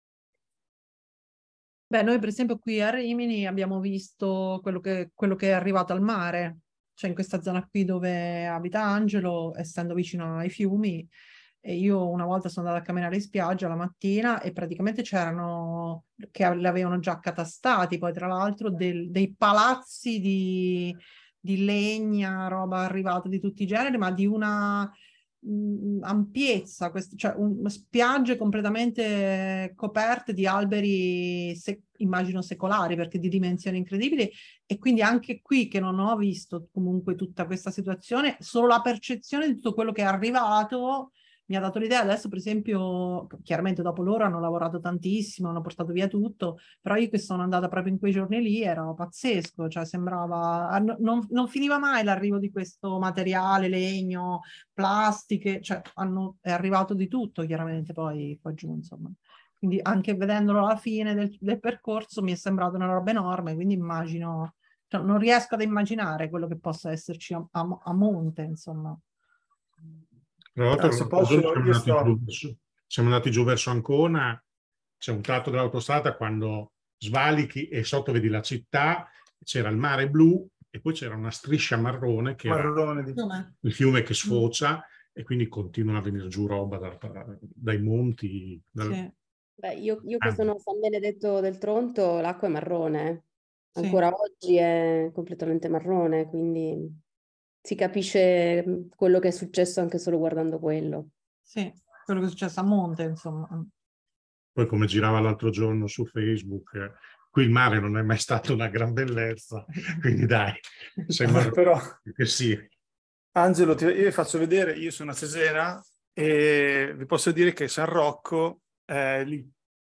Beh, noi per esempio qui a Rimini abbiamo visto quello che, quello che è arrivato al mare, cioè in questa zona qui dove abita Angelo, essendo vicino ai fiumi, e io una volta sono andata a camminare in spiaggia la mattina e praticamente c'erano, che li avevano già accatastati, poi tra l'altro del- dei palazzi di, di legna, roba arrivata di tutti i generi, ma di una mh, ampiezza, quest- cioè un, spiagge completamente coperte di alberi, se- immagino secolari, perché di dimensioni incredibili, e quindi anche qui che non ho visto comunque tutta questa situazione, solo la percezione di tutto quello che è arrivato mi ha dato l'idea. Adesso per esempio, chiaramente dopo loro hanno lavorato tantissimo, hanno portato via tutto, però io che sono andata proprio in quei giorni lì era pazzesco, cioè sembrava, non, non finiva mai l'arrivo di questo materiale, legno, plastiche, cioè hanno, è arrivato di tutto chiaramente poi qua giù, insomma. Quindi anche vedendolo alla fine del, del percorso mi è sembrata una roba enorme, quindi immagino, cioè, non riesco ad immaginare quello che possa esserci a, a, a monte, insomma. Tra l'altro, Ah, se posso, siamo, io andati sto... giù, siamo andati giù verso Ancona, c'è un tratto dell'autostrada quando svalichi e sotto vedi la città, c'era il mare blu e poi c'era una striscia marrone che Marrone era di... il fiume che sfocia, mm. e quindi continua a venire giù roba da, da, dai monti. Dal... Sì. Beh, io, io che sono a San Benedetto del Tronto, l'acqua è marrone, ancora Sì. oggi è completamente marrone, quindi si capisce quello che è successo anche solo guardando quello. Sì, quello che è successo a monte, insomma. Poi come girava l'altro giorno su Facebook, eh, qui il mare non è mai stato una gran bellezza, quindi dai, sembra però che sì. Angelo, ti, io vi faccio vedere, io sono a Cesena e vi posso dire che San Rocco è lì,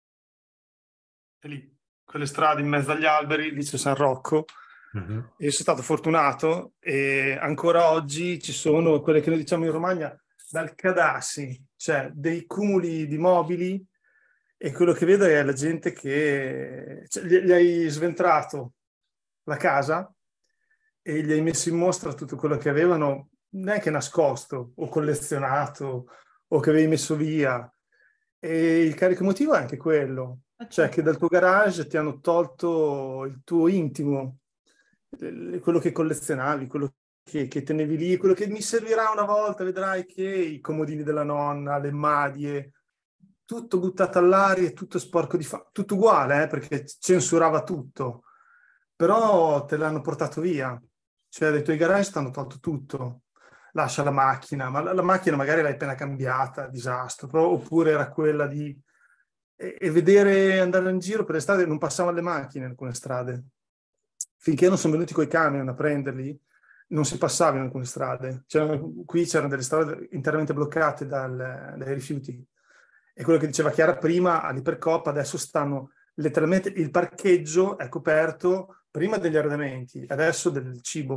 è lì, quelle strade in mezzo agli alberi, lì c'è San Rocco. Uh-huh. Io sono stato fortunato e ancora oggi ci sono quelle che noi diciamo in Romagna dal cadassi, cioè dei cumuli di mobili, e quello che vedo è la gente che cioè, gli, gli hai sventrato la casa e gli hai messo in mostra tutto quello che avevano, neanche nascosto o collezionato o che avevi messo via. E il carico emotivo è anche quello, cioè che dal tuo garage ti hanno tolto il tuo intimo, quello che collezionavi, quello che, che tenevi lì, quello che mi servirà una volta, vedrai che i comodini della nonna, le madie, tutto buttato all'aria, tutto sporco di fa, tutto uguale, eh, perché censurava tutto, però te l'hanno portato via, cioè dai tuoi garage ti hanno tolto tutto. Lascia la macchina, ma la, la macchina magari l'hai appena cambiata, disastro, però, oppure era quella di... E, e vedere andare in giro per le strade, non passavano le macchine in alcune strade. Finché non sono venuti coi camion a prenderli, non si passava in alcune strade. C'erano, qui c'erano delle strade interamente bloccate dal, dai rifiuti. E quello che diceva Chiara prima, all'Ipercoop adesso stanno letteralmente, il parcheggio è coperto prima degli arredamenti, adesso del cibo.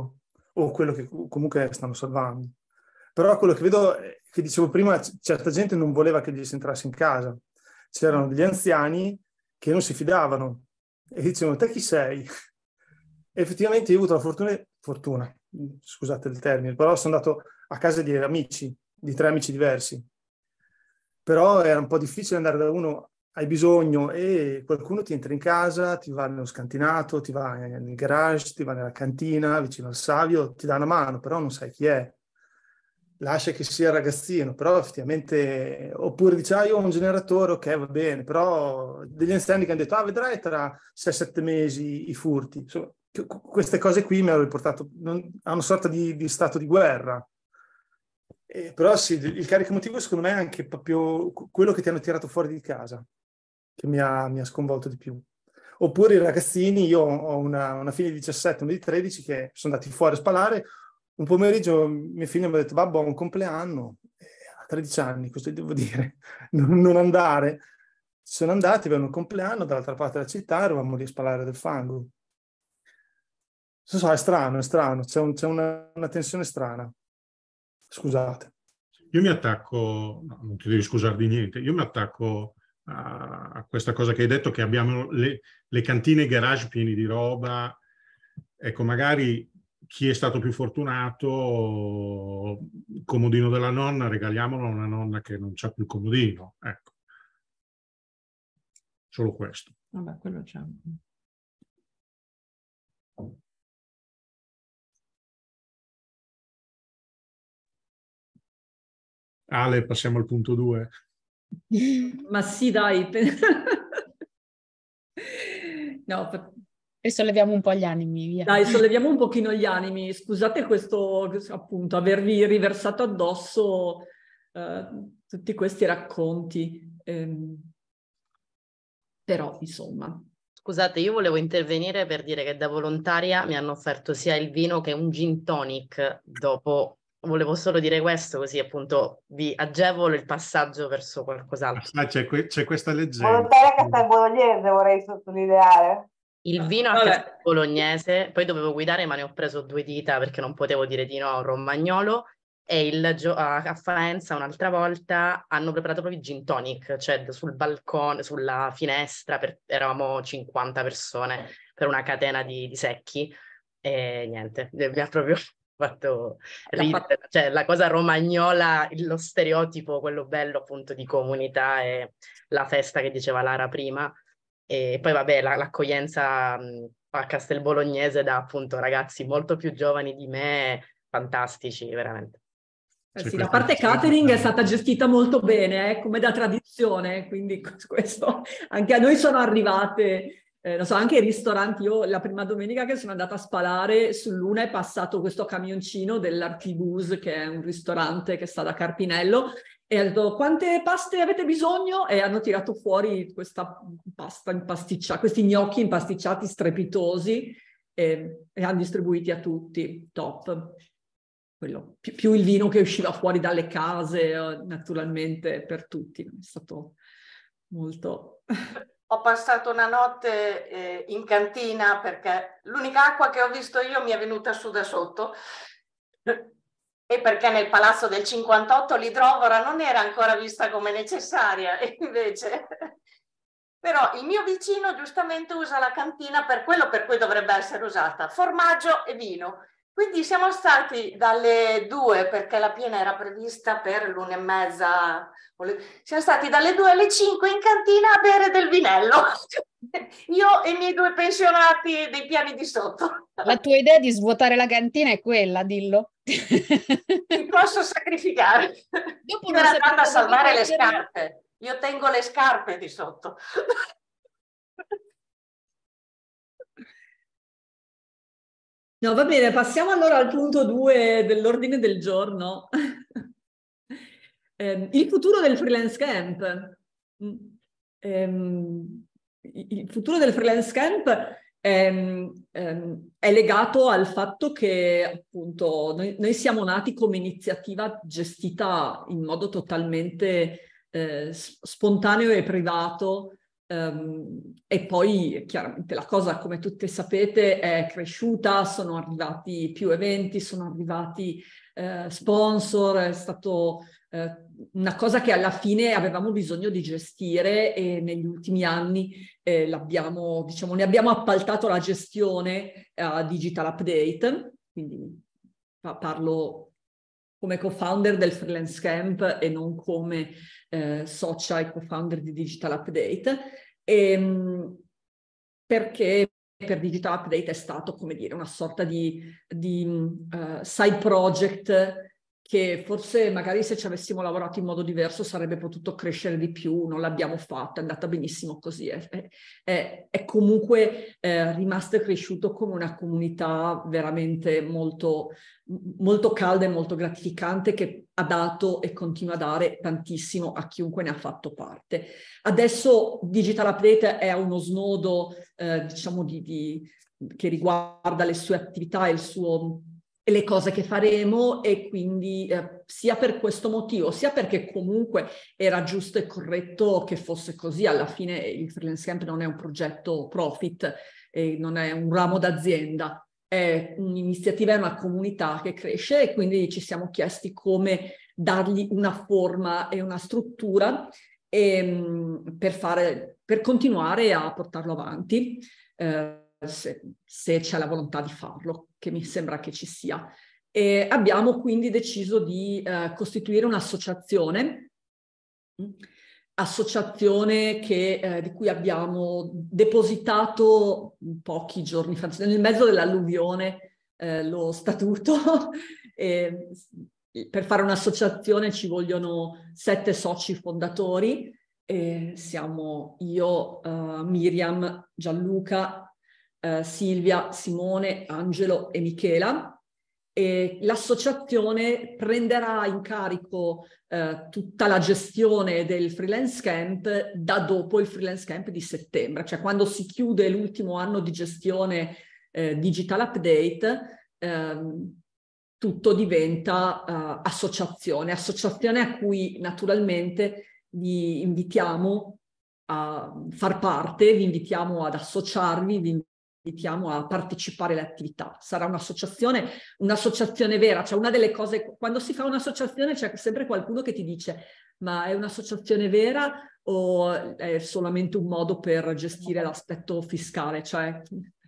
o quello che comunque stanno salvando. Però quello che vedo, che dicevo prima, certa gente non voleva che gli si entrasse in casa. C'erano degli anziani che non si fidavano e dicevano: te chi sei? E effettivamente io ho avuto la fortuna, fortuna, scusate il termine, però sono andato a casa di amici, di tre amici diversi. Però era un po' difficile andare da uno, hai bisogno, e qualcuno ti entra in casa, ti va nello scantinato, ti va nel garage, ti va nella cantina, vicino al savio, ti dà una mano, però non sai chi è. Lascia che sia il ragazzino, però effettivamente, oppure dice: ah, io ho un generatore, ok, va bene, però degli anziani che hanno detto: ah, vedrai tra sei sette mesi i furti. Insomma, queste cose qui mi hanno riportato a una sorta di, di stato di guerra. Eh, però sì, il carico emotivo secondo me è anche proprio quello che ti hanno tirato fuori di casa, che mi ha, mi ha sconvolto di più. Oppure i ragazzini, io ho una, una figlia di diciassette, una di tredici, che sono andati fuori a spalare. Un pomeriggio mio figlio mi ha detto: babbo, ho un compleanno, a tredici anni, cosa devo dire? Non, non andare. Sono andati, avevano un compleanno dall'altra parte della città, eravamo lì a spalare del fango. Non so, è strano, è strano, c'è, un, c'è una, una tensione strana. Scusate. Io mi attacco, no, non ti devi scusare di niente, io mi attacco a, a questa cosa che hai detto, che abbiamo le, le cantine e i garage pieni di roba. Ecco, magari chi è stato più fortunato, il comodino della nonna, regaliamolo a una nonna che non c'ha più il comodino. Ecco. Solo questo. Vabbè, quello c'è. Ale, passiamo al punto due. Ma sì, dai. No, per... Risolleviamo un po' gli animi, via. Dai, solleviamo un pochino gli animi. Scusate questo, appunto, avervi riversato addosso eh, tutti questi racconti. Eh, però, insomma... Scusate, io volevo intervenire per dire che da volontaria mi hanno offerto sia il vino che un gin tonic dopo. Volevo solo dire questo, così appunto vi agevolo il passaggio verso qualcos'altro. Ah, c'è, que- c'è questa leggenda. Volontaria Castel Bolognese, vorrei sottolineare. Il vino a Vabbè. Castel Bolognese, poi dovevo guidare ma ne ho preso due dita perché non potevo dire di no a un romagnolo, e il gio- a, a Faenza un'altra volta hanno preparato proprio i gin tonic, cioè sul balcone, sulla finestra, per, eravamo cinquanta persone per una catena di, di secchi, e niente, mi ha proprio... fatto ridere, cioè la cosa romagnola, lo stereotipo, quello bello appunto di comunità, e la festa che diceva Lara prima, e poi vabbè la, l'accoglienza mh, a Castel Bolognese da appunto ragazzi molto più giovani di me, fantastici veramente. Eh sì, la parte catering è stata gestita molto bene, eh, come da tradizione, quindi questo anche a noi sono arrivate... Eh, non so, anche i ristoranti. Io la prima domenica che sono andata a spalare sull'Una è passato questo camioncino dell'Artibus, che è un ristorante che sta da Carpinello, e ha detto: quante paste avete bisogno? E hanno tirato fuori questa pasta impasticciata, questi gnocchi impasticciati strepitosi, e, e hanno distribuiti a tutti. Top. Quello, più, più il vino che usciva fuori dalle case, naturalmente per tutti. È stato molto... Ho passato una notte eh, in cantina perché l'unica acqua che ho visto io mi è venuta su da sotto, e perché nel palazzo del cinquantotto l'idrovora non era ancora vista come necessaria, e invece... Però il mio vicino giustamente usa la cantina per quello per cui dovrebbe essere usata, formaggio e vino. Quindi siamo stati dalle due, perché la piena era prevista per l'una e mezza, siamo stati dalle due alle cinque in cantina a bere del vinello. Io e i miei due pensionati dei piani di sotto. La tua idea di svuotare la cantina è quella, dillo. Ti posso sacrificare. Dopo Io non ero andata a salvare le mettere... scarpe. Io tengo le scarpe di sotto. No, va bene, passiamo allora al punto due dell'ordine del giorno. eh, il futuro del freelance camp. Eh, il futuro del freelance camp è, è legato al fatto che appunto noi, noi siamo nati come iniziativa gestita in modo totalmente eh, spontaneo e privato Um, e poi chiaramente la cosa, come tutti sapete, è cresciuta, sono arrivati più eventi, sono arrivati eh, sponsor, è stato eh, una cosa che alla fine avevamo bisogno di gestire e negli ultimi anni eh, l'abbiamo, diciamo, ne abbiamo appaltato la gestione a Digital Update, quindi parlo come co-founder del Freelance Camp e non come eh, socia e co-founder di Digital Update, e, perché per Digital Update è stato, come dire, una sorta di, di uh, side project che forse magari se ci avessimo lavorato in modo diverso sarebbe potuto crescere di più, non l'abbiamo fatto, è andata benissimo così, è, è, è comunque eh, rimasto e cresciuto come una comunità veramente molto, molto calda e molto gratificante, che ha dato e continua a dare tantissimo a chiunque ne ha fatto parte. Adesso Digital Update è a uno snodo, eh, diciamo, di, di, che riguarda le sue attività e il suo... e le cose che faremo, e quindi eh, sia per questo motivo, sia perché comunque era giusto e corretto che fosse così. Alla fine il Freelance Camp non è un progetto profit, eh, non è un ramo d'azienda, è un'iniziativa, è una comunità che cresce, e quindi ci siamo chiesti come dargli una forma e una struttura e, mh, per, fare, per continuare a portarlo avanti. Eh, Se, se c'è la volontà di farlo, che mi sembra che ci sia. E abbiamo quindi deciso di eh, costituire un'associazione, associazione che, eh, di cui abbiamo depositato pochi giorni fa, nel mezzo dell'alluvione, eh, lo statuto. E per fare un'associazione ci vogliono sette soci fondatori, e siamo io, uh, Miriam, Gianluca, Uh, Silvia, Simone, Angelo e Michela. E l'associazione prenderà in carico uh, tutta la gestione del Freelance Camp da dopo il Freelance Camp di settembre, cioè quando si chiude l'ultimo anno di gestione uh, Digital Update, um, tutto diventa uh, associazione, associazione a cui naturalmente vi invitiamo a far parte, vi invitiamo ad associarvi, vi invitiamo a partecipare alle attività. Sarà un'associazione, un'associazione vera, cioè una delle cose, quando si fa un'associazione c'è sempre qualcuno che ti dice: ma è un'associazione vera o è solamente un modo per gestire l'aspetto fiscale? Cioè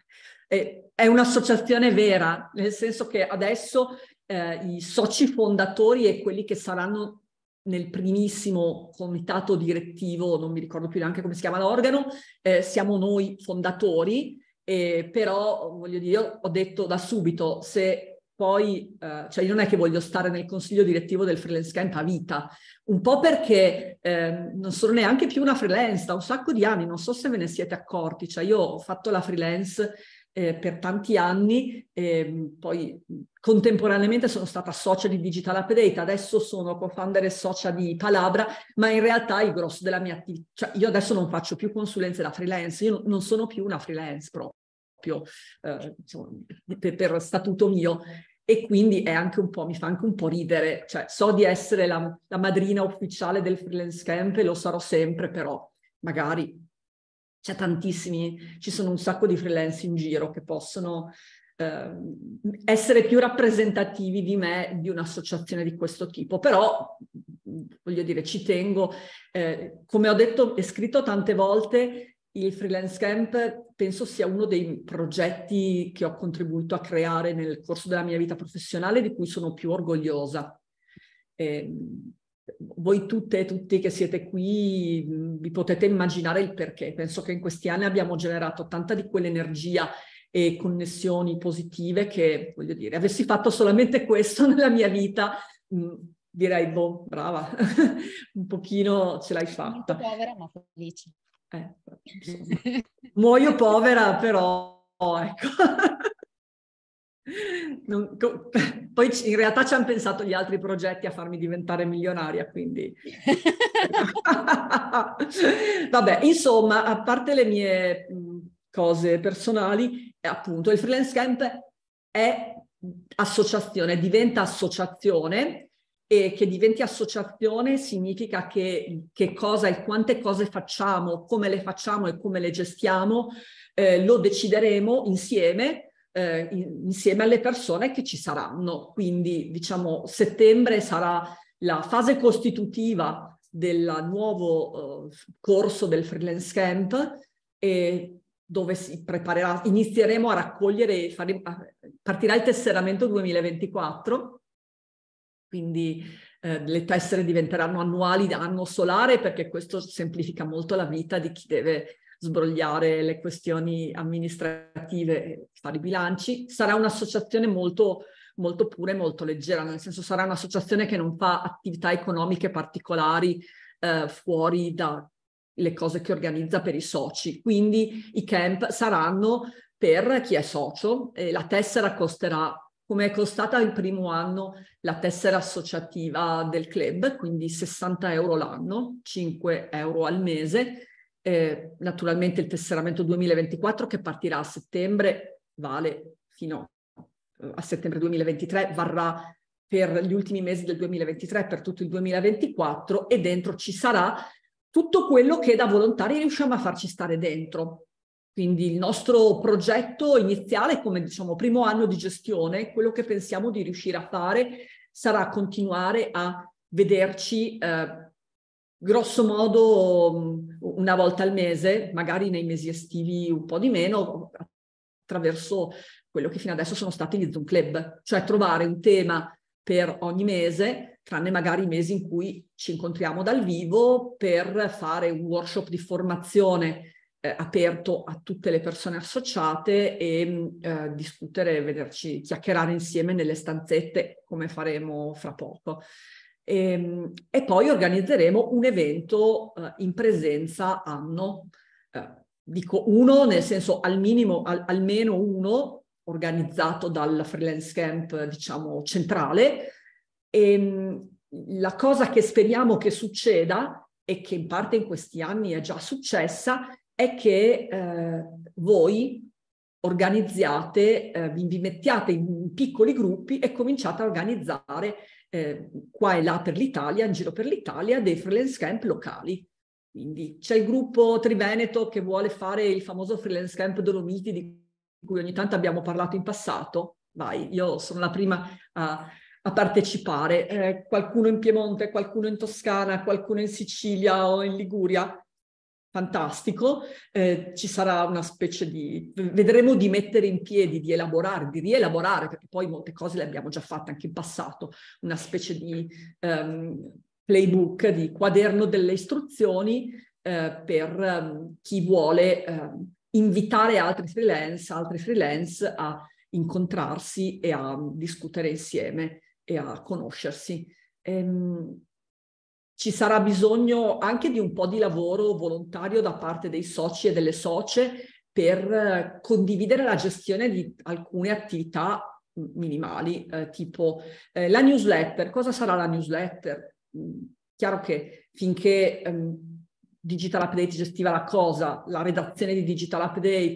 è, è un'associazione vera, nel senso che adesso eh, i soci fondatori e quelli che saranno nel primissimo comitato direttivo, non mi ricordo più neanche come si chiama l'organo, eh, siamo noi fondatori. Eh, però voglio dire, io ho detto da subito, se poi, eh, cioè io non è che voglio stare nel consiglio direttivo del Freelance Camp a vita, un po' perché eh, non sono neanche più una freelance da un sacco di anni, non so se ve ne siete accorti, cioè io ho fatto la freelance eh, per tanti anni, e poi contemporaneamente sono stata socia di Digital Update, adesso sono co-founder e socia di Palabra, ma in realtà il grosso della mia attività, cioè io adesso non faccio più consulenze da freelance, io non sono più una freelance proprio, eh, insomma, per, per statuto mio, e quindi è anche un po', mi fa anche un po' ridere, cioè so di essere la, la madrina ufficiale del Freelance Camp e lo sarò sempre, però magari c'è tantissimi, ci sono un sacco di freelance in giro che possono eh, essere più rappresentativi di me, di un'associazione di questo tipo. Però, voglio dire, ci tengo, eh, come ho detto e scritto tante volte, il Freelance Camp penso sia uno dei progetti che ho contribuito a creare nel corso della mia vita professionale, di cui sono più orgogliosa. Eh, Voi tutte e tutti che siete qui vi potete immaginare il perché. Penso che in questi anni abbiamo generato tanta di quell'energia e connessioni positive che, voglio dire, avessi fatto solamente questo nella mia vita, mh, direi, boh, brava, un pochino ce l'hai fatta. Molto povera ma felice. Eh, muoio povera, però, ecco. Non, co- poi in realtà ci hanno pensato gli altri progetti a farmi diventare milionaria, quindi vabbè, insomma, a parte le mie mh, cose personali, appunto il Freelance Camp è associazione, diventa associazione e che diventi associazione significa che, che cosa e quante cose facciamo, come le facciamo e come le gestiamo, eh, lo decideremo insieme, eh, in, insieme alle persone che ci saranno. Quindi diciamo settembre sarà la fase costitutiva del nuovo uh, corso del Freelance Camp, e dove si preparerà, inizieremo a raccogliere, fare, partirà il tesseramento duemilaventiquattro, quindi eh, le tessere diventeranno annuali da anno solare, perché questo semplifica molto la vita di chi deve sbrogliare le questioni amministrative e fare i bilanci. Sarà un'associazione molto, molto pura e molto leggera, nel senso sarà un'associazione che non fa attività economiche particolari eh, fuori da le cose che organizza per i soci. Quindi i camp saranno per chi è socio, e la tessera costerà, come è costata il primo anno, la tessera associativa del club, quindi sessanta euro l'anno, cinque euro al mese. Eh, naturalmente il tesseramento duemilaventiquattro, che partirà a settembre, vale fino a settembre duemilaventitré, varrà per gli ultimi mesi del duemilaventitré, per tutto il duemilaventiquattro, e dentro ci sarà tutto quello che da volontari riusciamo a farci stare dentro. Quindi il nostro progetto iniziale, come diciamo primo anno di gestione, quello che pensiamo di riuscire a fare sarà continuare a vederci eh, grosso modo una volta al mese, magari nei mesi estivi un po' di meno, attraverso quello che fino adesso sono stati gli Zoom Club, cioè trovare un tema per ogni mese, tranne magari i mesi in cui ci incontriamo dal vivo, per fare un workshop di formazione eh, aperto a tutte le persone associate e eh, discutere, vederci, chiacchierare insieme nelle stanzette, come faremo fra poco. E, e poi organizzeremo un evento eh, in presenza anno, eh, dico uno nel senso al minimo, al, almeno uno, organizzato dal Freelance Camp, diciamo, centrale. E la cosa che speriamo che succeda, e che in parte in questi anni è già successa, è che eh, voi organizziate, eh, vi, vi mettiate in piccoli gruppi e cominciate a organizzare eh, qua e là per l'Italia, in giro per l'Italia, dei freelance camp locali. Quindi c'è il gruppo Triveneto che vuole fare il famoso freelance camp Dolomiti, di cui ogni tanto abbiamo parlato in passato. Vai, io sono la prima a, a partecipare. Eh, qualcuno in Piemonte, qualcuno in Toscana, qualcuno in Sicilia o in Liguria. Fantastico. Eh, ci sarà una specie di... Vedremo di mettere in piedi, di elaborare, di rielaborare, perché poi molte cose le abbiamo già fatte anche in passato, una specie di um, playbook, di quaderno delle istruzioni eh, per um, chi vuole... Um, invitare altri freelance, altri freelance a incontrarsi e a discutere insieme e a conoscersi. Ehm, ci sarà bisogno anche di un po' di lavoro volontario da parte dei soci e delle socie per eh, condividere la gestione di alcune attività minimali, eh, tipo eh, la newsletter. Cosa sarà la newsletter? Mm, chiaro che finché... Um, Digital Update gestiva la cosa, la redazione di Digital Update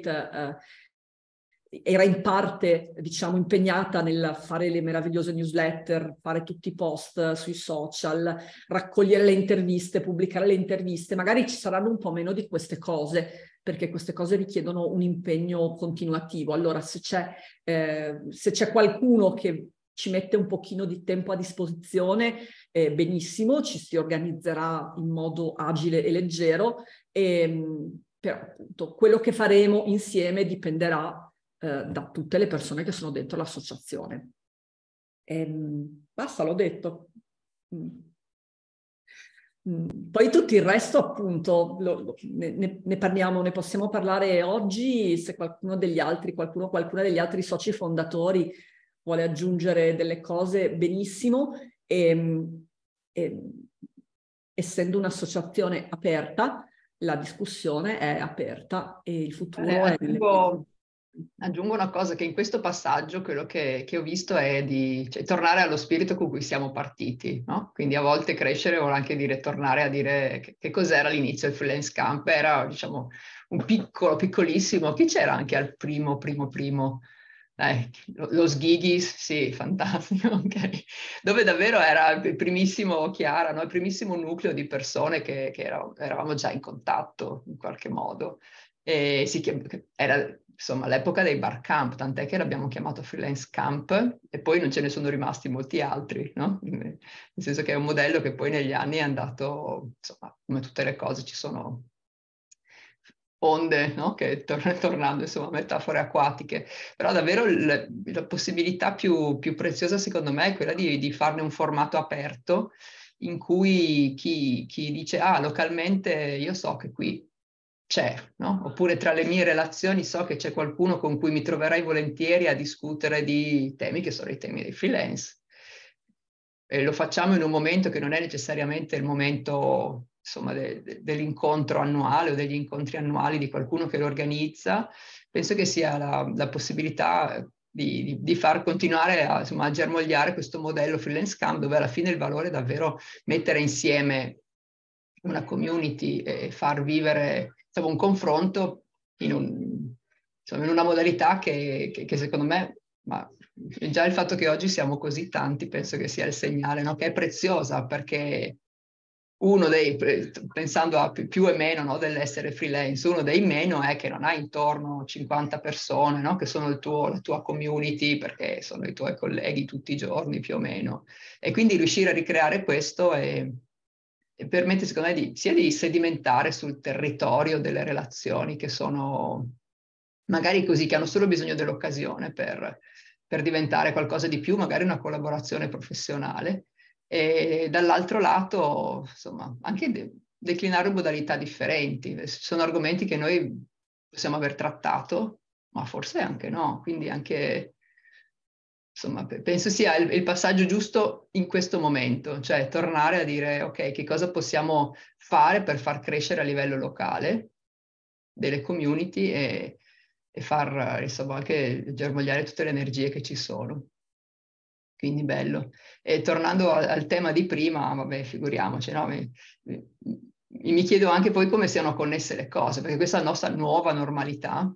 eh, era in parte, diciamo, impegnata nel fare le meravigliose newsletter, fare tutti i post sui social, raccogliere le interviste, pubblicare le interviste. Magari ci saranno un po' meno di queste cose, perché queste cose richiedono un impegno continuativo. Allora, se c'è eh, se c'è qualcuno che ci mette un pochino di tempo a disposizione, eh, benissimo, ci si organizzerà in modo agile e leggero, e, però appunto quello che faremo insieme dipenderà eh, da tutte le persone che sono dentro l'associazione. Basta, l'ho detto. Mm. Mm. Poi tutto il resto, appunto, lo, lo, ne, ne parliamo, ne possiamo parlare oggi, se qualcuno degli altri, qualcuno, qualcuna degli altri soci fondatori vuole aggiungere delle cose, benissimo. E, e, essendo un'associazione aperta, la discussione è aperta e il futuro eh, è... Aggiungo, aggiungo una cosa, che in questo passaggio quello che, che ho visto è di cioè, tornare allo spirito con cui siamo partiti, no? Quindi a volte crescere vuole anche dire tornare a dire che, che cos'era all'inizio il freelance camp. Era, diciamo, un piccolo, piccolissimo, chi c'era anche al primo, primo, primo Eh, lo, lo Sghigis, sì, fantastico, ok. Dove davvero era il primissimo, Chiara, no? Il primissimo nucleo di persone che, che era, eravamo già in contatto in qualche modo. E si chiam- era insomma l'epoca dei bar camp, tant'è che l'abbiamo chiamato freelance camp e poi non ce ne sono rimasti molti altri, no? Nel senso che è un modello che poi negli anni è andato, insomma, come tutte le cose ci sono onde, no? Che tor- tornando, insomma, metafore acquatiche, però davvero il- la possibilità più, più preziosa secondo me è quella di, di farne un formato aperto in cui chi, chi dice, ah, localmente io so che qui c'è, no? Oppure tra le mie relazioni so che c'è qualcuno con cui mi troverai volentieri a discutere di temi che sono i temi dei freelance. E lo facciamo in un momento che non è necessariamente il momento, insomma, de, de, dell'incontro annuale o degli incontri annuali di qualcuno che lo organizza. Penso che sia la, la possibilità di, di, di far continuare a, insomma, a germogliare questo modello freelance camp, dove alla fine il valore è davvero mettere insieme una community e far vivere, insomma, un confronto in, un, insomma, in una modalità che, che, che secondo me, ma già il fatto che oggi siamo così tanti penso che sia il segnale, no? Che è preziosa, perché uno dei, pensando a più e meno, no, dell'essere freelance, uno dei meno è che non hai intorno cinquanta persone, no, che sono il tuo, la tua community, perché sono i tuoi colleghi tutti i giorni più o meno. E quindi riuscire a ricreare questo è, e permette secondo me di, sia di sedimentare sul territorio delle relazioni che sono magari così, che hanno solo bisogno dell'occasione per, per diventare qualcosa di più, magari una collaborazione professionale, e dall'altro lato, insomma, anche de- declinare modalità differenti. Ci sono argomenti che noi possiamo aver trattato, ma forse anche no, quindi anche... Insomma, penso sia il, il passaggio giusto in questo momento, cioè tornare a dire, ok, che cosa possiamo fare per far crescere a livello locale delle community e, e far, insomma, anche germogliare tutte le energie che ci sono. Quindi bello. E tornando al, al tema di prima, vabbè, figuriamoci, no? Mi, mi, mi chiedo anche poi come siano connesse le cose, perché questa nostra nuova normalità,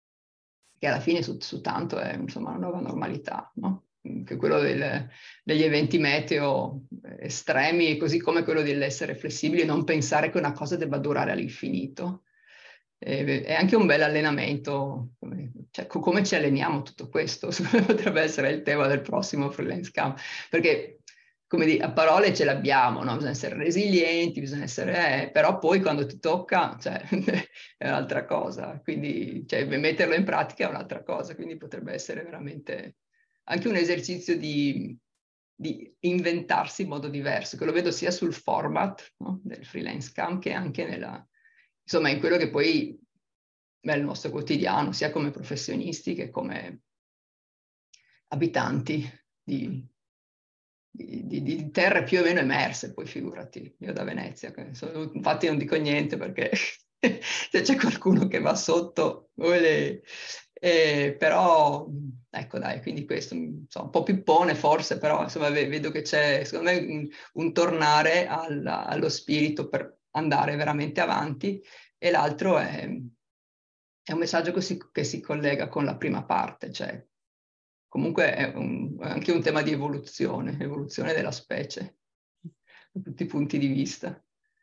che alla fine su, su tanto è, insomma, una nuova normalità, no? Che quello del, degli eventi meteo estremi, così come quello dell'essere flessibili e non pensare che una cosa debba durare all'infinito. E, è anche un bel allenamento, come, cioè, come ci alleniamo tutto questo? Potrebbe essere il tema del prossimo freelance camp, perché come di, a parole ce l'abbiamo, no? Bisogna essere resilienti, bisogna essere, eh, però poi quando ti tocca, cioè, è un'altra cosa, quindi cioè, metterlo in pratica è un'altra cosa, quindi potrebbe essere veramente anche un esercizio di, di inventarsi in modo diverso, che lo vedo sia sul format, no? Del freelance camp che anche nella, insomma, in quello che poi è il nostro quotidiano, sia come professionisti che come abitanti di Di, di, di terre più o meno emerse, poi figurati, io da Venezia, sono, infatti non dico niente perché se c'è qualcuno che va sotto, le, eh, però ecco dai, quindi questo, insomma, un po' pippone forse, però insomma vedo che c'è secondo me un, un tornare al, allo spirito per andare veramente avanti, e l'altro è, è un messaggio che si, che si collega con la prima parte, cioè comunque è, un, è anche un tema di evoluzione, evoluzione della specie, da tutti i punti di vista.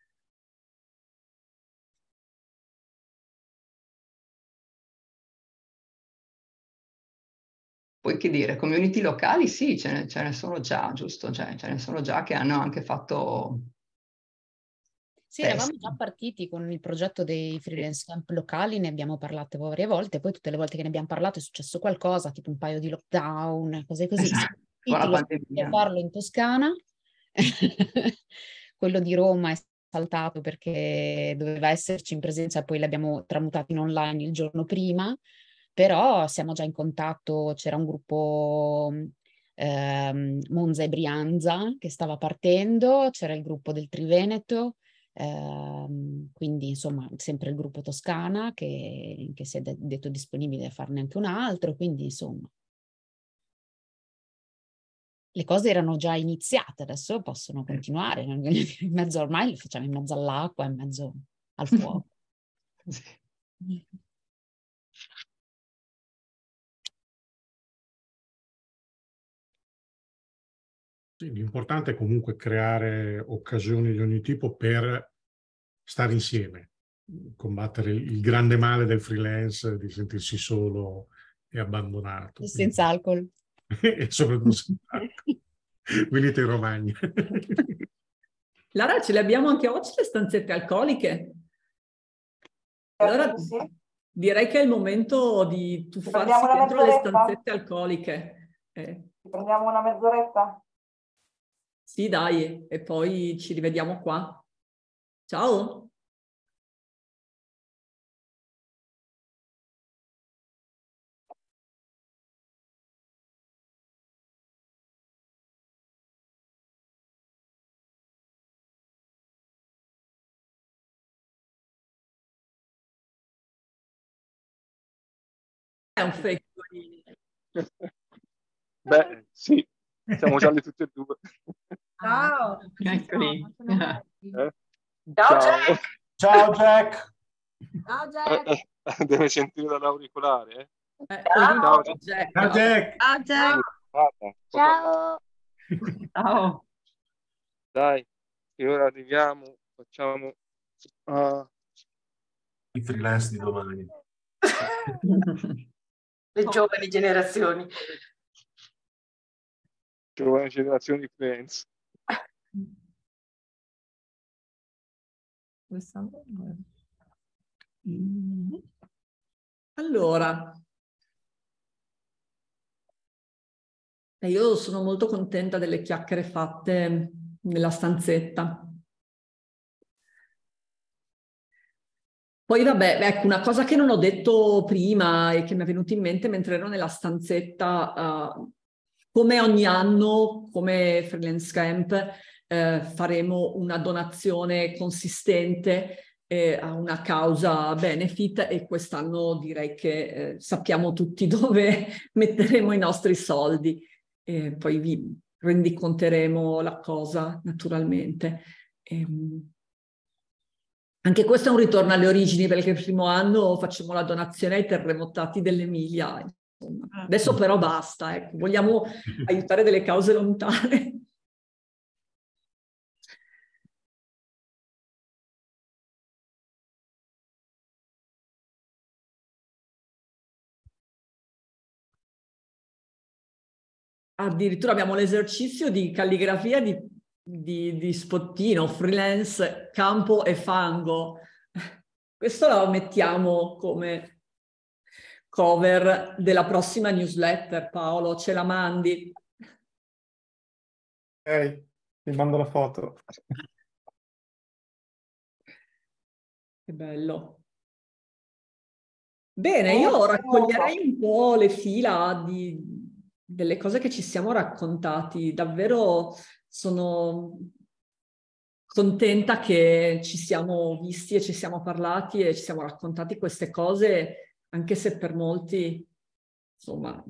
Poi che dire, community locali sì, ce ne, ce ne sono già, giusto? Cioè, ce ne sono già che hanno anche fatto... Sì, eravamo già partiti con il progetto dei freelance camp locali, ne abbiamo parlato varie volte, poi tutte le volte che ne abbiamo parlato è successo qualcosa, tipo un paio di lockdown, cose così. Esatto. Siamo riusciti a farlo in Toscana, quello di Roma è saltato perché doveva esserci in presenza e poi l'abbiamo tramutato in online il giorno prima, però siamo già in contatto, c'era un gruppo... ehm, Monza e Brianza che stava partendo, c'era il gruppo del Triveneto, Uh, quindi insomma sempre il gruppo Toscana che, che si è de- detto disponibile a farne anche un altro, quindi insomma le cose erano già iniziate, adesso possono continuare, in mezzo ormai lo facciamo in mezzo all'acqua, in mezzo al fuoco. Sì. Sì, l'importante è comunque creare occasioni di ogni tipo per stare insieme, combattere il grande male del freelance, di sentirsi solo e abbandonato. E senza alcol. E soprattutto senza alcol. Venite in Romagna. Lara, ce le abbiamo anche oggi le stanzette alcoliche? Allora Sì. direi che è il momento di tuffarsi Prendiamo una dentro le mezz'oretta? stanzette alcoliche. Eh, Ci prendiamo una mezz'oretta? sì, dai, e poi ci rivediamo qua. Ciao! È un fake. Beh, sì, siamo gialli tutti e due. Ciao! Eccoli. Eh? Ciao, Jack! Ciao Jack! Ciao Jack! Eh, eh, deve sentire dall'auricolare, eh? Eh, Ciao. Jack. Jack. Ciao Jack! Ciao Jack! Guarda, Ciao. Ciao. dai, che ora arriviamo, facciamo... ah, I freelance di domani. Le giovani generazioni. giovane generazione di friends. Allora, eh, io sono molto contenta delle chiacchiere fatte nella stanzetta. Poi vabbè, ecco, una cosa che non ho detto prima e che mi è venuta in mente mentre ero nella stanzetta, uh, come ogni anno, come Freelance Camp, eh, faremo una donazione consistente eh, a una causa benefit e quest'anno direi che eh, sappiamo tutti dove metteremo i nostri soldi. E poi vi rendiconteremo la cosa naturalmente. Ehm, Anche questo è un ritorno alle origini, perché il primo anno facciamo la donazione ai terremotati dell'Emilia. Insomma. Adesso però basta, ecco. Vogliamo aiutare delle cause lontane. Addirittura abbiamo l'esercizio di calligrafia di, di, di Spottino, freelance, campo e fango. Questo lo mettiamo come cover della prossima newsletter, Paolo, ce la mandi? Ok, ti mando la foto. Che bello. Bene, io raccoglierei un po' le fila di, delle cose che ci siamo raccontati. Davvero sono contenta che ci siamo visti e ci siamo parlati e ci siamo raccontati queste cose, anche se per molti, insomma,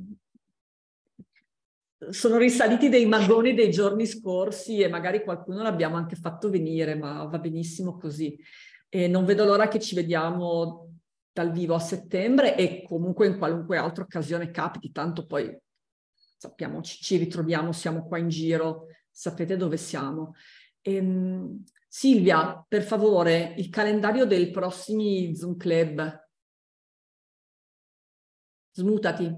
sono risaliti dei magoni dei giorni scorsi e magari qualcuno l'abbiamo anche fatto venire, ma va benissimo così. E non vedo l'ora che ci vediamo dal vivo a settembre e comunque in qualunque altra occasione capiti, tanto poi sappiamo, ci, ci ritroviamo, siamo qua in giro, sapete dove siamo. Ehm, Silvia, per favore, il calendario dei prossimi Zoom Club. Smutati.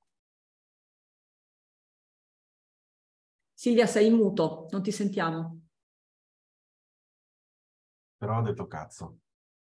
Silvia, sei in muto, non ti sentiamo. Però ho detto cazzo.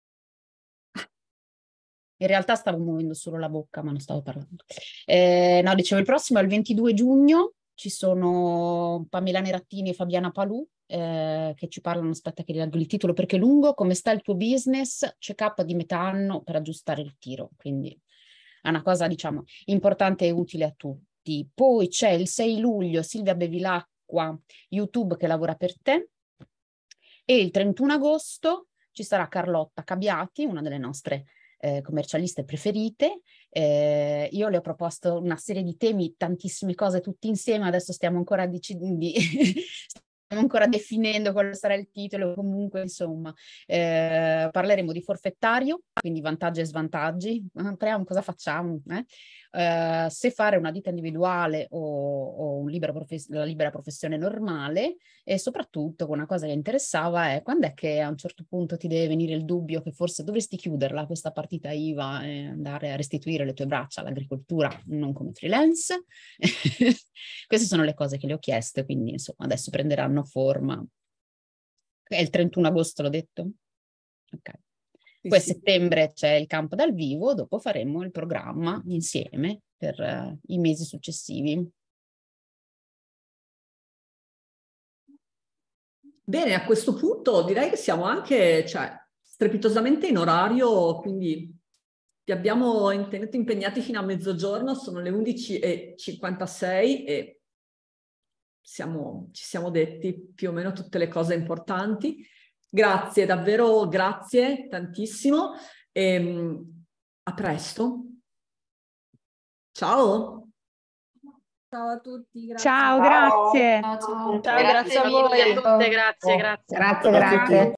In realtà stavo muovendo solo la bocca, ma non stavo parlando. Eh, no, dicevo, il prossimo è il ventidue giugno, ci sono Pamela Nerattini e Fabiana Palù eh, che ci parlano, aspetta che rileggo il titolo perché è lungo, come sta il tuo business, check-up di metà anno per aggiustare il tiro, quindi è una cosa, diciamo, importante e utile a tutti. Poi c'è il sei luglio Silvia Bevilacqua, YouTube che lavora per te, e il trentuno agosto ci sarà Carlotta Cabiati, una delle nostre Eh, commercialiste preferite. Eh, io le ho proposto una serie di temi, tantissime cose tutti insieme, adesso stiamo ancora decidendo di stiamo ancora definendo quale sarà il titolo, comunque insomma eh, parleremo di forfettario, quindi vantaggi e svantaggi, apriamo cosa facciamo, eh? Uh, se fare una ditta individuale o, o un libero profes- la libera professione normale, e soprattutto una cosa che interessava è quando è che a un certo punto ti deve venire il dubbio che forse dovresti chiuderla questa partita I V A e andare a restituire le tue braccia all'agricoltura non come freelance. Queste sono le cose che le ho chieste, quindi insomma adesso prenderanno forma. È il trentuno agosto, l'ho detto? Ok. Poi a settembre c'è il campo dal vivo, dopo faremo il programma insieme per uh, i mesi successivi. Bene, a questo punto direi che siamo anche, cioè, strepitosamente in orario, quindi vi abbiamo tenuto impegnati fino a mezzogiorno, sono le undici e cinquantasei e siamo, ci siamo detti più o meno tutte le cose importanti. Grazie, davvero grazie tantissimo e a presto. Ciao. Ciao a tutti, grazie. Ciao, grazie. Ciao, ciao. Ciao, grazie a voi, a tutte, grazie, grazie. Grazie, grazie.